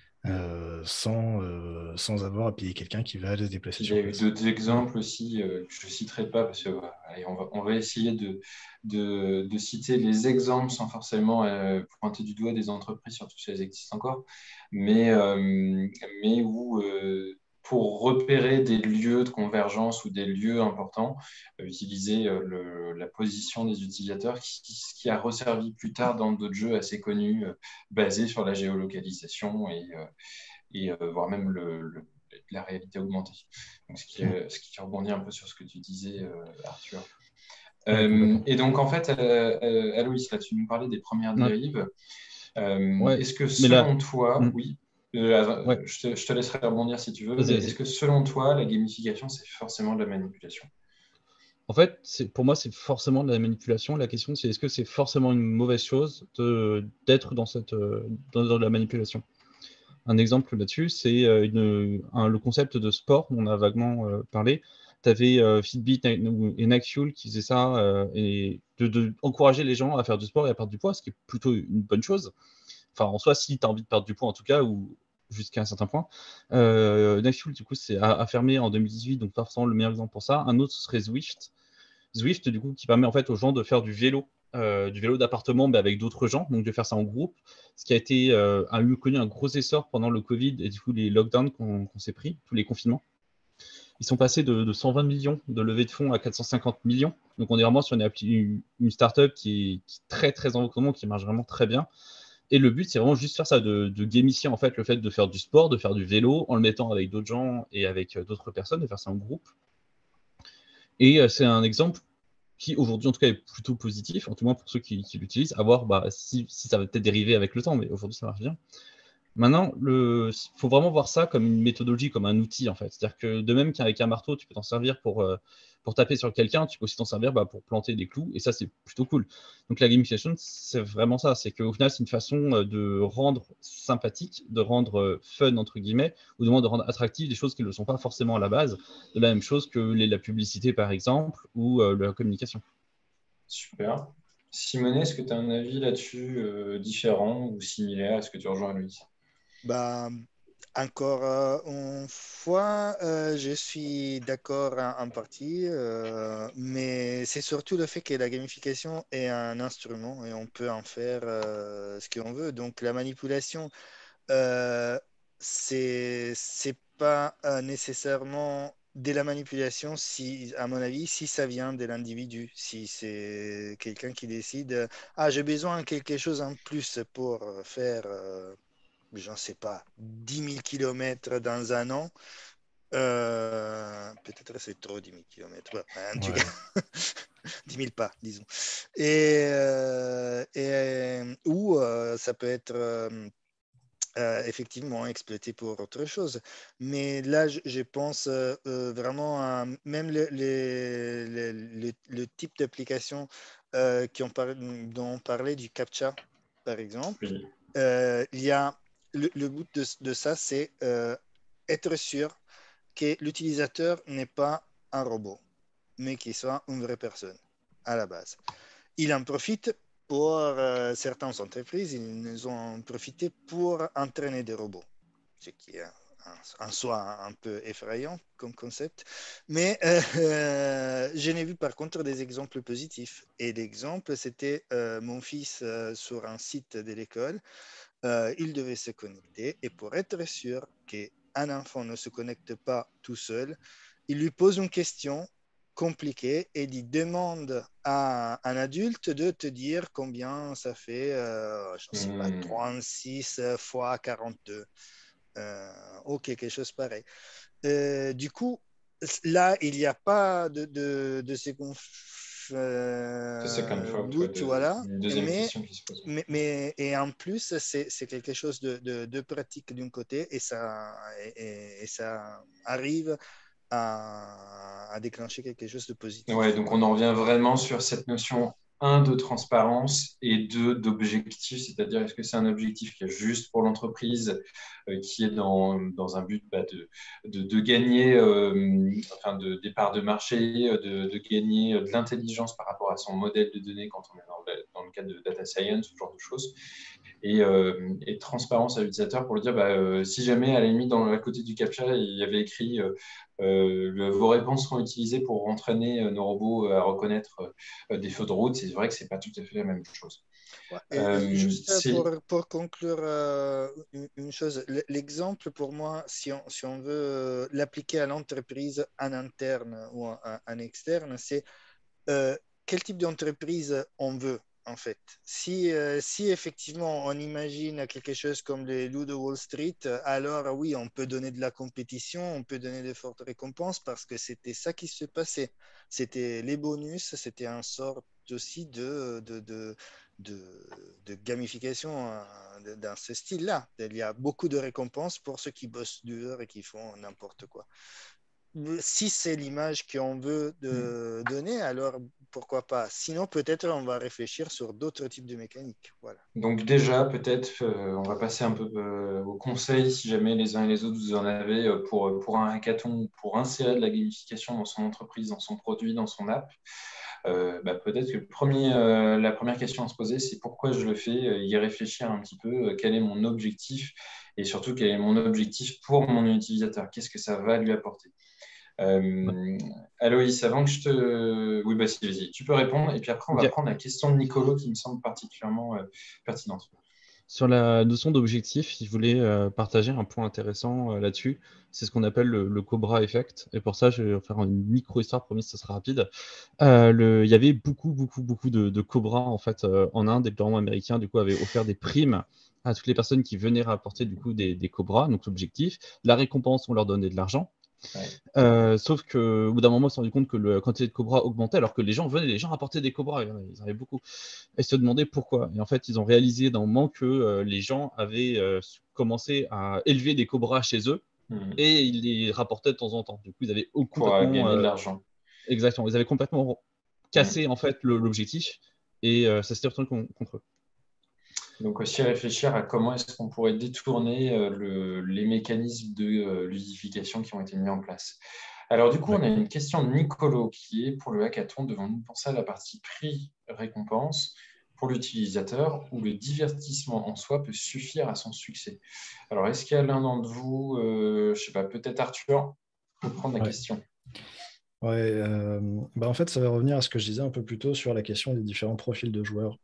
sans avoir à payer quelqu'un qui va se déplacer Il y sur a eu place. d'autres exemples aussi que je ne citerai pas parce que allez, on va essayer de citer les exemples sans forcément pointer du doigt des entreprises, surtout si elles existent encore, mais où pour repérer des lieux de convergence ou des lieux importants, utiliser la position des utilisateurs, qui a resservi plus tard dans d'autres jeux assez connus basés sur la géolocalisation et voire même la réalité augmentée. Donc, ce qui rebondit un peu sur ce que tu disais, Arthur. Et donc, en fait, Aloïs, là, tu nous parlais des premières dérives. Est-ce que selon toi, oui, je te laisserai rebondir si tu veux, mais est-ce que selon toi, la gamification, c'est forcément de la manipulation? En fait, pour moi, c'est forcément de la manipulation. La question, c'est est-ce que c'est forcément une mauvaise chose d'être dans la manipulation? Un exemple là-dessus, c'est le concept de sport dont on a vaguement parlé. Tu avais Fitbit et Nike qui faisaient ça, et de encourager les gens à faire du sport et à perdre du poids, ce qui est plutôt une bonne chose. Enfin, en soi, si tu as envie de perdre du poids, en tout cas, ou jusqu'à un certain point. Nike, du coup, a fermé en 2018, donc pas forcément le meilleur exemple pour ça. Un autre, ce serait Zwift. Zwift, du coup, qui permet en fait aux gens de faire du vélo d'appartement, mais avec d'autres gens, donc de faire ça en groupe, ce qui a connu un gros essor pendant le Covid et du coup les lockdowns qu'on s'est pris, tous les confinements. Ils sont passés de 120 millions de levée de fonds à 450 millions. Donc on est vraiment sur une startup qui est très très en recrutement, qui marche vraiment très bien. Et le but, c'est vraiment juste faire ça, de gamifier en fait le fait de faire du sport, de faire du vélo, en le mettant avec d'autres gens et avec d'autres personnes, de faire ça en groupe. Et c'est un exemple qui aujourd'hui en tout cas est plutôt positif, en tout cas pour ceux qui l'utilisent, à voir si ça va peut-être dériver avec le temps, mais aujourd'hui ça marche bien. Maintenant, il faut vraiment voir ça comme une méthodologie, comme un outil, en fait. C'est-à-dire que de même qu'avec un marteau, tu peux t'en servir pour taper sur quelqu'un, tu peux aussi t'en servir pour planter des clous, et ça, c'est plutôt cool. Donc la gamification, c'est vraiment ça. C'est qu'au final, c'est une façon de rendre sympathique, de rendre fun, entre guillemets, ou du moins de rendre attractif des choses qui ne le sont pas forcément à la base. De la même chose que la publicité, par exemple, ou la communication. Super. Simonet, est-ce que tu as un avis là-dessus différent ou similaire? Est-ce que tu rejoins lui? Bah, encore une fois, je suis d'accord en partie, mais c'est surtout le fait que la gamification est un instrument et on peut en faire ce qu'on veut. Donc la manipulation, euh, c'est pas nécessairement de la manipulation si, à mon avis, si ça vient de l'individu, si c'est quelqu'un qui décide, ah, j'ai besoin de quelque chose en plus pour faire je ne sais pas, 10 000 kilomètres dans un an. Peut-être c'est trop 10 000 kilomètres. Ouais, en tout Ouais. cas, 10 000 pas, disons. Ou ça peut être effectivement exploité pour autre chose. Mais là, je pense vraiment à même le type d'application dont on parlait du CAPTCHA, par exemple. Oui. Il y a le but de ça, c'est être sûr que l'utilisateur n'est pas un robot, mais qu'il soit une vraie personne à la base. Il en profite pour certaines entreprises, ils ont profité pour entraîner des robots, ce qui est en soi un peu effrayant comme concept. Mais je n'ai vu par contre des exemples positifs. Et l'exemple, c'était mon fils sur un site de l'école. Il devait se connecter et pour être sûr qu'un enfant ne se connecte pas tout seul, il lui pose une question compliquée et il demande à un adulte de te dire combien ça fait, je ne sais pas, 36 fois 42 ou quelque chose pareil. Du coup, là, il n'y a pas de second C'est second thought, ouais, but, voilà, une deuxième question qui se pose. et en plus, c'est quelque chose de pratique d'un côté et ça arrive à déclencher quelque chose de positif. Ouais, donc on en revient vraiment sur cette notion, un, de transparence et deux, d'objectif, c'est-à-dire est-ce que c'est un objectif qui est juste pour l'entreprise, qui est dans un but de gagner enfin des parts de marché, de gagner de l'intelligence par rapport à son modèle de données quand on est dans le cadre de data science, ce genre de choses, et transparence à l'utilisateur pour lui dire si jamais à la limite à côté du CAPTCHA il y avait écrit vos réponses seront utilisées pour entraîner nos robots à reconnaître des feux de route, c'est vrai que c'est pas tout à fait la même chose. Ouais, et juste C'est pour conclure une chose, l'exemple pour moi, si on veut l'appliquer à l'entreprise en interne ou en externe, c'est euh, quel type d'entreprise on veut, en fait. Si effectivement on imagine quelque chose comme les loups de Wall Street, alors oui, on peut donner de la compétition, on peut donner de fortes récompenses parce que c'était ça qui se passait. C'était les bonus, c'était un sort aussi de gamification dans ce style-là. Il y a beaucoup de récompenses pour ceux qui bossent dur et qui font n'importe quoi. Si c'est l'image qu'on veut donner, alors pourquoi pas. Sinon, peut-être on va réfléchir sur d'autres types de mécaniques. Voilà. donc déjà peut-être on va passer un peu aux conseils si jamais les uns et les autres vous en avez pour un hackathon, pour insérer de la gamification dans son entreprise, dans son produit, dans son app. Peut-être que la première question à se poser, c'est pourquoi je le fais, y réfléchir un petit peu, quel est mon objectif et surtout quel est mon objectif pour mon utilisateur, qu'est-ce que ça va lui apporter. Aloïs, avant que je te... Oui, vas-y, tu peux répondre et puis après on va Ok. prendre la question de Nicolo qui me semble particulièrement pertinente. Sur la notion d'objectif, je voulais partager un point intéressant là-dessus. C'est ce qu'on appelle le Cobra Effect. Et pour ça, je vais faire une micro-histoire, promis, ça sera rapide. Il y avait beaucoup de cobras en fait en Inde, et le gouvernement américain du coup avait offert des primes à toutes les personnes qui venaient rapporter du coup des cobras. Donc l'objectif, la récompense, on leur donnait de l'argent. Sauf qu'au bout d'un moment, ils se sont rendu compte que la quantité de cobras augmentait, alors que les gens rapportaient des cobras, ils en avaient beaucoup. Et ils se demandaient pourquoi. Et en fait, ils ont réalisé d'un moment que les gens avaient commencé à élever des cobras chez eux, et ils les rapportaient de temps en temps. Du coup, ils avaient Pour complètement... gagner de l'argent. Exactement, ils avaient complètement cassé en fait l'objectif, et ça s'était retourné contre eux. Donc aussi réfléchir à comment est-ce qu'on pourrait détourner les mécanismes de ludification qui ont été mis en place. Alors du coup, on a une question de Nicolo qui est pour le hackathon, devons-nous penser à la partie prix-récompense pour l'utilisateur où le divertissement en soi peut suffire à son succès? Alors est-ce qu'il y a l'un d'entre vous, je ne sais pas, peut-être Arthur, peut prendre la question. Ouais, en fait, ça va revenir à ce que je disais un peu plus tôt sur la question des différents profils de joueurs.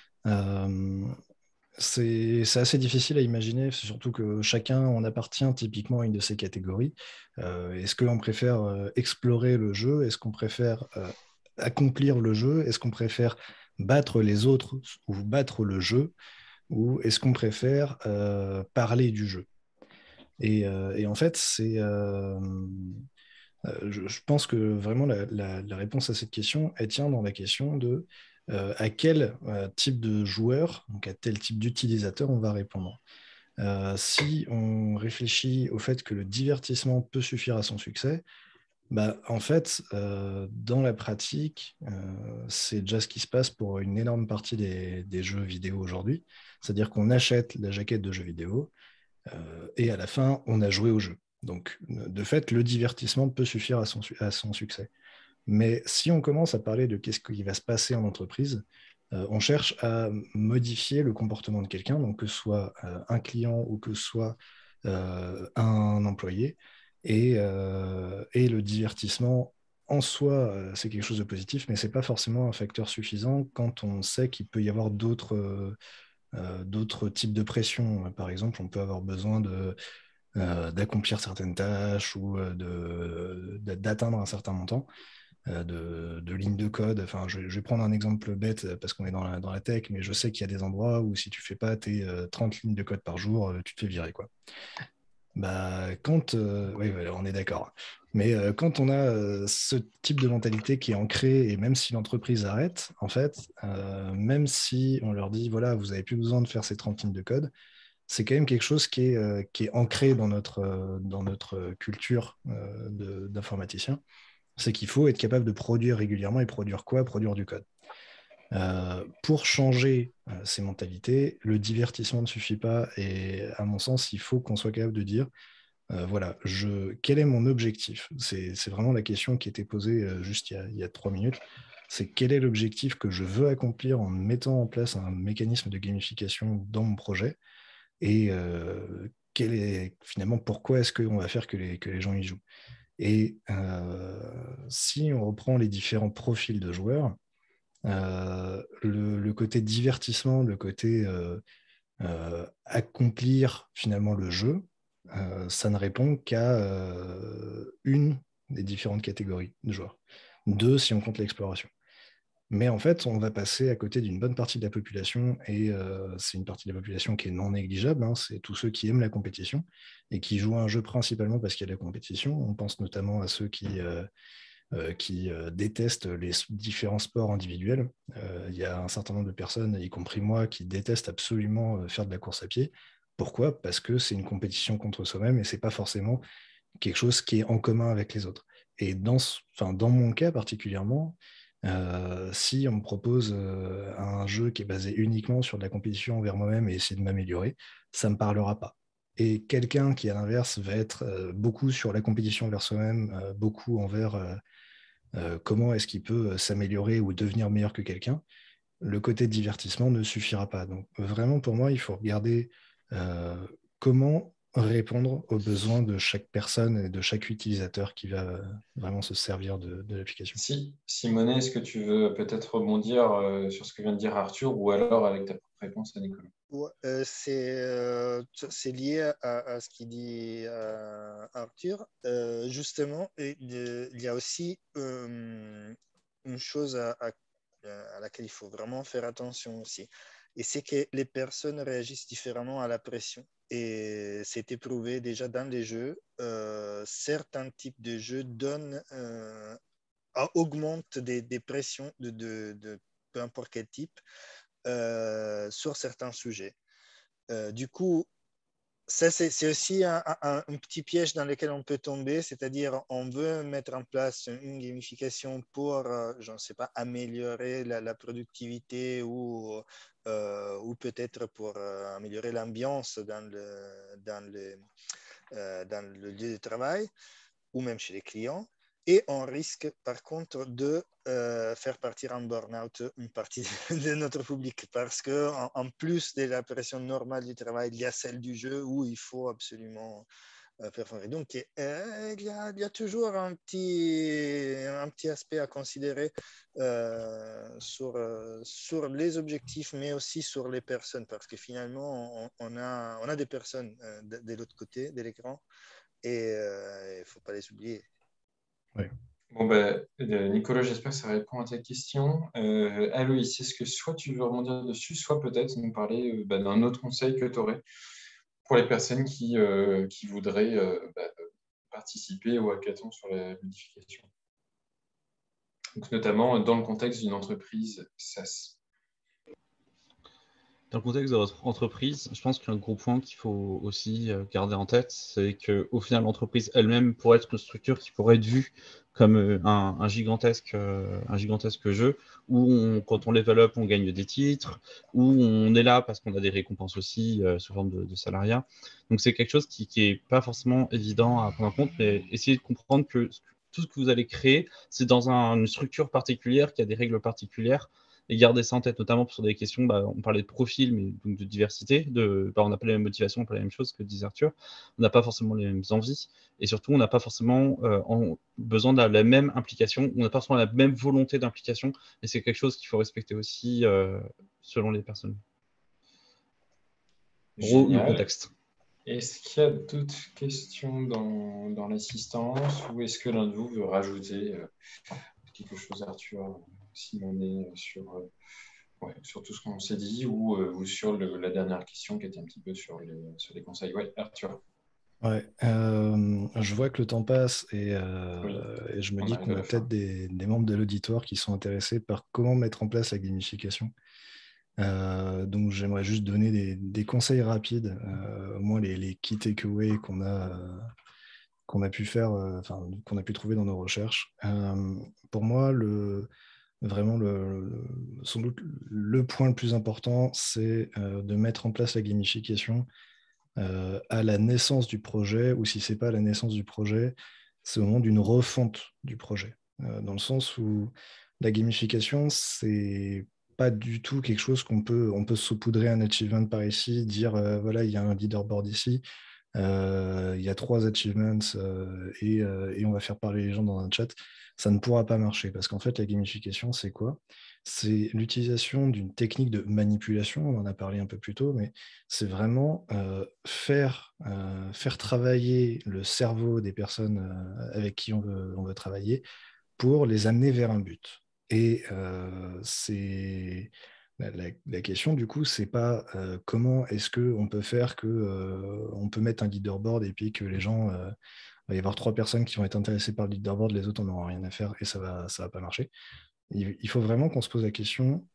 C'est assez difficile à imaginer, surtout que chacun en appartient typiquement à une de ces catégories. Est-ce qu'on préfère explorer le jeu? Est-ce qu'on préfère accomplir le jeu? Est-ce qu'on préfère battre les autres ou battre le jeu? Ou est-ce qu'on préfère parler du jeu? Et en fait, je pense que vraiment la réponse à cette question, elle tient dans la question de à quel type de joueur, donc à tel type d'utilisateur, on va répondre. Si on réfléchit au fait que le divertissement peut suffire à son succès, en fait, dans la pratique, c'est déjà ce qui se passe pour une énorme partie des jeux vidéo aujourd'hui. C'est-à-dire qu'on achète la jaquette de jeux vidéo et à la fin, on a joué au jeu. Donc, de fait, le divertissement peut suffire à son succès. Mais si on commence à parler de qu'est-ce qui va se passer en entreprise, on cherche à modifier le comportement de quelqu'un, donc que ce soit un client ou que ce soit un employé. Et le divertissement, en soi, c'est quelque chose de positif, mais ce n'est pas forcément un facteur suffisant quand on sait qu'il peut y avoir d'autres types de pression. Par exemple, on peut avoir besoin d'accomplir certaines tâches ou d'atteindre un certain montant de lignes de code. Enfin, je vais prendre un exemple bête parce qu'on est dans la tech, mais je sais qu'il y a des endroits où si tu fais pas tes 30 lignes de code par jour, tu te fais virer, quoi. Oui, on est d'accord. Mais quand on a ce type de mentalité qui est ancrée, et même si l'entreprise arrête, en fait, même si on leur dit, voilà, vous n'avez plus besoin de faire ces 30 lignes de code, c'est quand même quelque chose qui est ancré dans notre culture d'informaticien. C'est qu'il faut être capable de produire régulièrement. Et produire quoi? Produire du code. Pour changer ces mentalités, le divertissement ne suffit pas. Et à mon sens, il faut qu'on soit capable de dire, voilà, quel est mon objectif? C'est vraiment la question qui était posée juste il y a 3 minutes. C'est quel est l'objectif que je veux accomplir en mettant en place un mécanisme de gamification dans mon projet? Et finalement, pourquoi est-ce qu'on va faire que les gens y jouent? Et si on reprend les différents profils de joueurs, le côté divertissement, le côté accomplir finalement le jeu, ça ne répond qu'à une des différentes catégories de joueurs. 2 si on compte l'exploration. Mais en fait, on va passer à côté d'une bonne partie de la population, et c'est une partie de la population qui est non négligeable, hein, c'est tous ceux qui aiment la compétition et qui jouent à un jeu principalement parce qu'il y a de la compétition. On pense notamment à ceux qui détestent les différents sports individuels. Il y a un certain nombre de personnes, y compris moi, qui détestent absolument faire de la course à pied. Pourquoi? Parce que c'est une compétition contre soi-même et c'est pas forcément quelque chose qui est en commun avec les autres. Et dans mon cas particulièrement, si on me propose un jeu qui est basé uniquement sur de la compétition envers moi-même et essayer de m'améliorer, ça ne me parlera pas. Et quelqu'un qui, à l'inverse, va être beaucoup sur la compétition envers soi-même, beaucoup envers comment est-ce qu'il peut s'améliorer ou devenir meilleur que quelqu'un, le côté divertissement ne suffira pas. Donc vraiment, pour moi, il faut regarder comment répondre aux besoins de chaque personne et de chaque utilisateur qui va vraiment se servir de l'application. Si, Simonet, est-ce que tu veux peut-être rebondir sur ce que vient de dire Arthur ou alors avec ta propre réponse à Nicolas? Ouais, c'est lié à ce qu'il dit Arthur. Justement, il y a aussi une chose à laquelle il faut vraiment faire attention aussi. Et c'est que les personnes réagissent différemment à la pression. et c'est éprouvé déjà dans les jeux. Certains types de jeux augmentent des pressions de peu importe quel type sur certains sujets. Du coup, ça, c'est aussi un petit piège dans lequel on peut tomber, c'est-à-dire on veut mettre en place une gamification pour, je ne sais pas, améliorer la productivité ou peut-être pour améliorer l'ambiance dans le lieu de travail ou même chez les clients. Et on risque par contre de faire partir en burn-out une partie de notre public parce qu'en plus de la pression normale du travail, il y a celle du jeu où il faut absolument performer. Donc il y a toujours un petit aspect à considérer sur les objectifs, mais aussi sur les personnes parce que finalement, on a des personnes de l'autre côté de l'écran et il ne faut pas les oublier. Oui. Bon, Nicolas, j'espère que ça répond à ta question. Aloïs, est-ce que soit tu veux rebondir dessus, soit peut-être nous parler d'un autre conseil que tu aurais pour les personnes qui voudraient participer au hackathon sur la ludification. Donc, notamment dans le contexte d'une entreprise SaaS. Dans le contexte de votre entreprise, je pense qu'un gros point qu'il faut aussi garder en tête, c'est qu'au final, l'entreprise elle-même pourrait être une structure qui pourrait être vue comme un gigantesque jeu où, quand on level up, on gagne des titres, où on est là parce qu'on a des récompenses aussi sous forme de salariat. Donc, c'est quelque chose qui n'est pas forcément évident à prendre en compte, mais essayez de comprendre que tout ce que vous allez créer, c'est dans une structure particulière qui a des règles particulières. Et garder ça en tête, notamment sur des questions, on parlait de profil, mais donc de diversité, on n'a pas les mêmes motivations, on n'a pas la même chose que disait Arthur, on n'a pas forcément les mêmes envies, et surtout, on n'a pas forcément besoin de la même implication, on n'a pas forcément la même volonté d'implication, et c'est quelque chose qu'il faut respecter aussi selon les personnes. Gros, le contexte. Est-ce qu'il y a d'autres questions dans l'assistance, ou est-ce que l'un de vous veut rajouter quelque chose, Arthur, Simonet, sur tout ce qu'on s'est dit, ou sur la dernière question qui était un petit peu sur les conseils. Oui, Arthur. Ouais, je vois que le temps passe et je me dis qu'on a peut-être des membres de l'auditoire qui sont intéressés par comment mettre en place la gamification. Donc j'aimerais juste donner des conseils rapides, moins les key takeaways qu'on a pu faire, qu'on a pu trouver dans nos recherches. Pour moi, vraiment sans doute le point le plus important, c'est de mettre en place la gamification à la naissance du projet, ou si ce n'est pas à la naissance du projet, c'est au moment d'une refonte du projet. Dans le sens où la gamification, c'est pas du tout quelque chose on peut saupoudrer un achievement par ici, dire voilà, il y a un leaderboard ici, il y a 3 achievements et on va faire parler les gens dans un chat. Ça ne pourra pas marcher parce qu'en fait, la gamification, c'est quoi? C'est l'utilisation d'une technique de manipulation, on en a parlé un peu plus tôt, mais c'est vraiment faire travailler le cerveau des personnes avec qui on veut travailler pour les amener vers un but. Et c'est la question, du coup, c'est pas comment est-ce qu'on peut faire on peut mettre un leaderboard et puis que les gens, il va y avoir 3 personnes qui vont être intéressées par le leaderboard, les autres, on n'aura rien à faire et ça va pas marcher. Il faut vraiment qu'on se pose la question,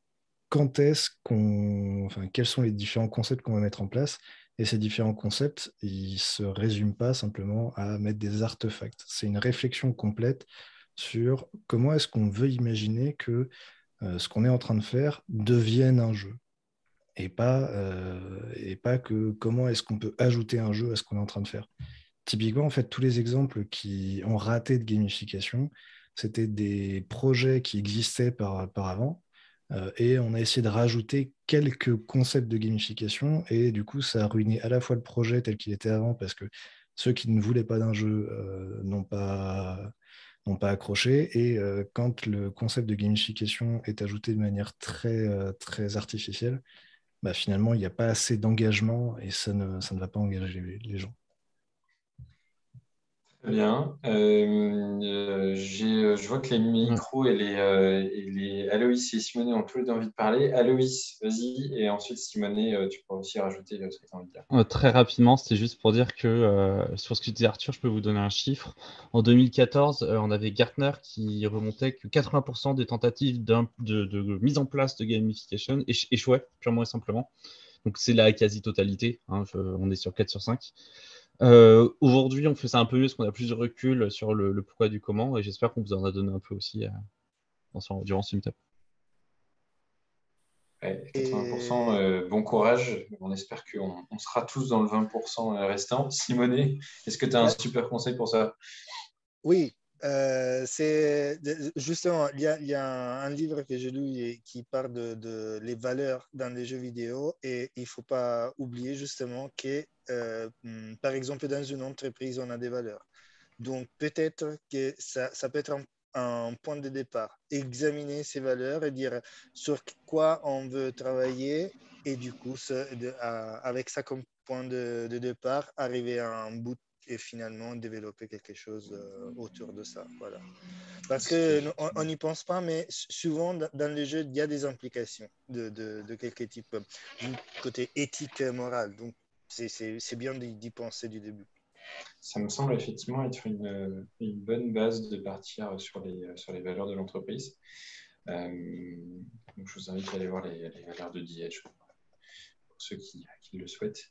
quels sont les différents concepts qu'on va mettre en place. Et ces différents concepts, ils ne se résument pas simplement à mettre des artefacts. C'est une réflexion complète sur comment est-ce qu'on veut imaginer que ce qu'on est en train de faire devienne un jeu. Et pas que comment est-ce qu'on peut ajouter un jeu à ce qu'on est en train de faire. Typiquement, en fait, tous les exemples qui ont raté de gamification, c'était des projets qui existaient par avant, et on a essayé de rajouter quelques concepts de gamification, et du coup, ça a ruiné à la fois le projet tel qu'il était avant, parce que ceux qui ne voulaient pas d'un jeu n'ont pas accroché, et quand le concept de gamification est ajouté de manière très artificielle, finalement, il n'y a pas assez d'engagement, et ça ne va pas engager les gens. Très bien. Je vois que les micros et Aloïs et Simonet ont tous les deux envie de parler. Aloïs, vas-y. Et ensuite, Simonet, tu pourras aussi rajouter ce que tu as envie de dire. Très rapidement, c'était juste pour dire que sur ce que disait Arthur, je peux vous donner un chiffre. En 2014, on avait Gartner qui remontait que 80% des tentatives de mise en place de gamification échouaient, purement et simplement. Donc c'est la quasi-totalité, hein, on est sur 4 sur 5. Aujourd'hui, on fait ça un peu mieux parce qu'on a plus de recul sur le pourquoi du comment, et j'espère qu'on vous en a donné un peu aussi durant ce meetup. Ouais, 80%, Et bon courage. On espère qu'on sera tous dans le 20% restant. Simonet, est-ce que tu as un bah, super conseil pour ça? oui, justement, il y a un livre que j'ai lu qui parle de les valeurs dans les jeux vidéo et il ne faut pas oublier justement que, par exemple, dans une entreprise, on a des valeurs. Donc, peut-être que ça peut être un point de départ. Examiner ces valeurs et dire sur quoi on veut travailler et du coup, avec ça comme point de départ, arriver à un bout et finalement développer quelque chose autour de ça. Voilà. Parce qu'on n'y pense pas, mais souvent dans les jeux, il y a des implications de quelque type, du côté éthique, moral. Donc, c'est bien d'y penser du début. Ça me semble effectivement être une bonne base de partir sur les valeurs de l'entreprise. Donc je vous invite à aller voir les valeurs de The Edge pour ceux qui le souhaitent.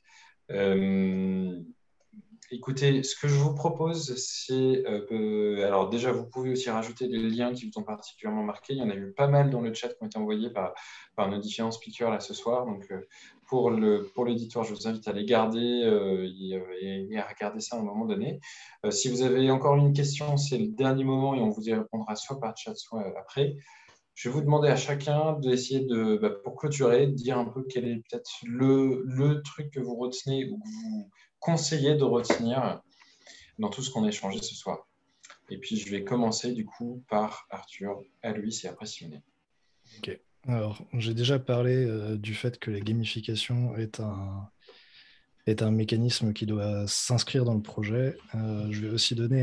Écoutez, ce que je vous propose, c'est... alors déjà, vous pouvez aussi rajouter des liens qui vous ont particulièrement marqué. Il y en a eu pas mal dans le chat qui ont été envoyés par nos différents speakers là ce soir. Donc, pour l'éditeur, je vous invite à les garder et à regarder ça à un moment donné. Si vous avez encore une question, c'est le dernier moment et on vous y répondra soit par chat, soit après. Je vais vous demander à chacun d'essayer pour clôturer, de dire un peu quel est peut-être le truc que vous retenez ou que vous conseillez de retenir dans tout ce qu'on a échangé ce soir. Et puis, je vais commencer du coup par Arthur, Aloïs et après Simonet. Ok. Alors, j'ai déjà parlé du fait que la gamification est un mécanisme qui doit s'inscrire dans le projet. Je vais aussi donner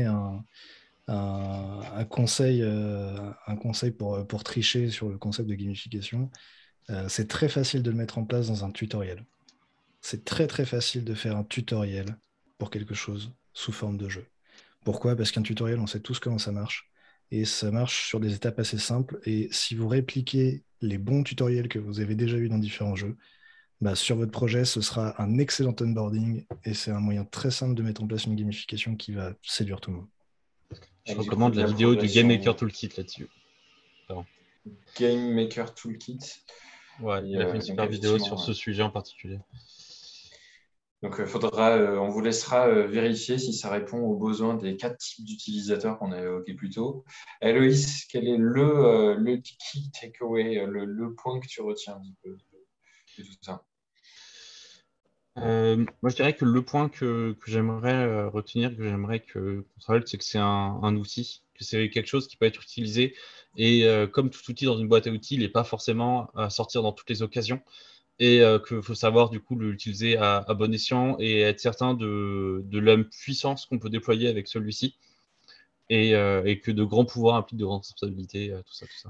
un conseil pour tricher sur le concept de gamification. C'est très facile de le mettre en place dans un tutoriel. C'est très très facile de faire un tutoriel pour quelque chose sous forme de jeu. Pourquoi? Parce qu'un tutoriel, on sait tous comment ça marche. Et ça marche sur des étapes assez simples. Et si vous répliquez les bons tutoriels que vous avez déjà vus dans différents jeux, bah, sur votre projet, ce sera un excellent onboarding. Et c'est un moyen très simple de mettre en place une gamification qui va séduire tout le monde. Je Avec du coup recommande de la la vidéo du Game progression. Maker Toolkit là-dessus. Game Maker Toolkit. Ouais, Et, il a fait une donc super vidéo sur effectivement, ce sujet en particulier. donc on vous laissera vérifier si ça répond aux besoins des 4 types d'utilisateurs qu'on a évoqués plus tôt. Aloïs, quel est le key takeaway, le point que tu retiens un petit peu de tout ça? Moi, je dirais que le point que j'aimerais retenir, que j'aimerais qu'on se rappelle, c'est que c'est un outil, que c'est quelque chose qui peut être utilisé. Et comme tout outil dans une boîte à outils, il n'est pas forcément à sortir dans toutes les occasions. Et qu'il faut savoir du coup l'utiliser à bon escient et être certain de la puissance qu'on peut déployer avec celui-ci. Et que de grands pouvoirs impliquent de grandes responsabilités, tout ça, tout ça.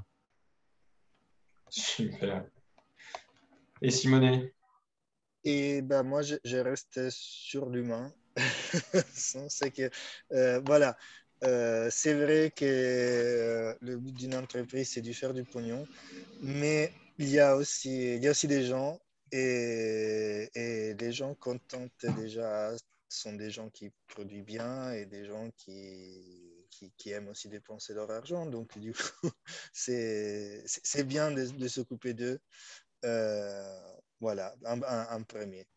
Super. Et Simonet? Et ben moi, je reste sur l'humain. C'est que, voilà, c'est vrai que le but d'une entreprise, c'est de faire du pognon, mais il y a aussi des gens, et les gens contents déjà sont des gens qui produisent bien et des gens qui aiment aussi dépenser leur argent. Donc, du coup, c'est bien de s'occuper d'eux. Euh, voilà, un premier.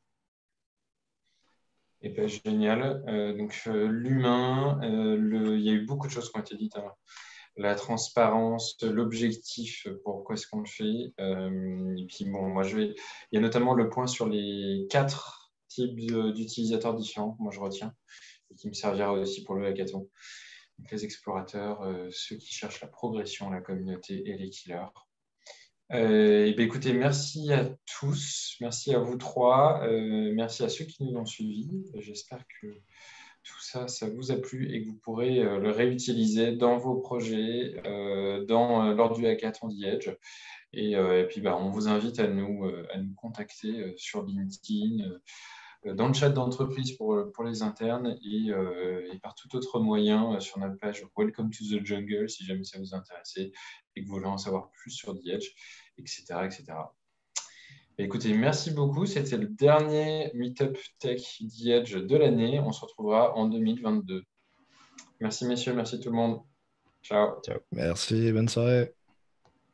Eh ben, génial. Donc, l'humain, il y a eu beaucoup de choses qui ont été dites, hein. La transparence, l'objectif, pourquoi est-ce qu'on le fait. Et puis, bon, il y a notamment le point sur les 4 types d'utilisateurs différents, moi je retiens, et qui me servira aussi pour le hackathon. Donc, les explorateurs, ceux qui cherchent la progression, la communauté et les killers. Et bien, écoutez, merci à tous, merci à vous trois, merci à ceux qui nous ont suivis. J'espère que tout ça, ça vous a plu et que vous pourrez le réutiliser dans vos projets, lors du hackathon The Edge. Et puis, on vous invite à nous contacter sur LinkedIn, dans le chat d'entreprise pour les internes et par tout autre moyen sur notre page Welcome to the Jungle, si jamais ça vous intéresse et que vous voulez en savoir plus sur The Edge, etc. etc. Écoutez, merci beaucoup. C'était le dernier Meetup Tech The Edge de l'année. On se retrouvera en 2022. Merci messieurs, merci tout le monde. Ciao. Ciao. Merci, bonne soirée.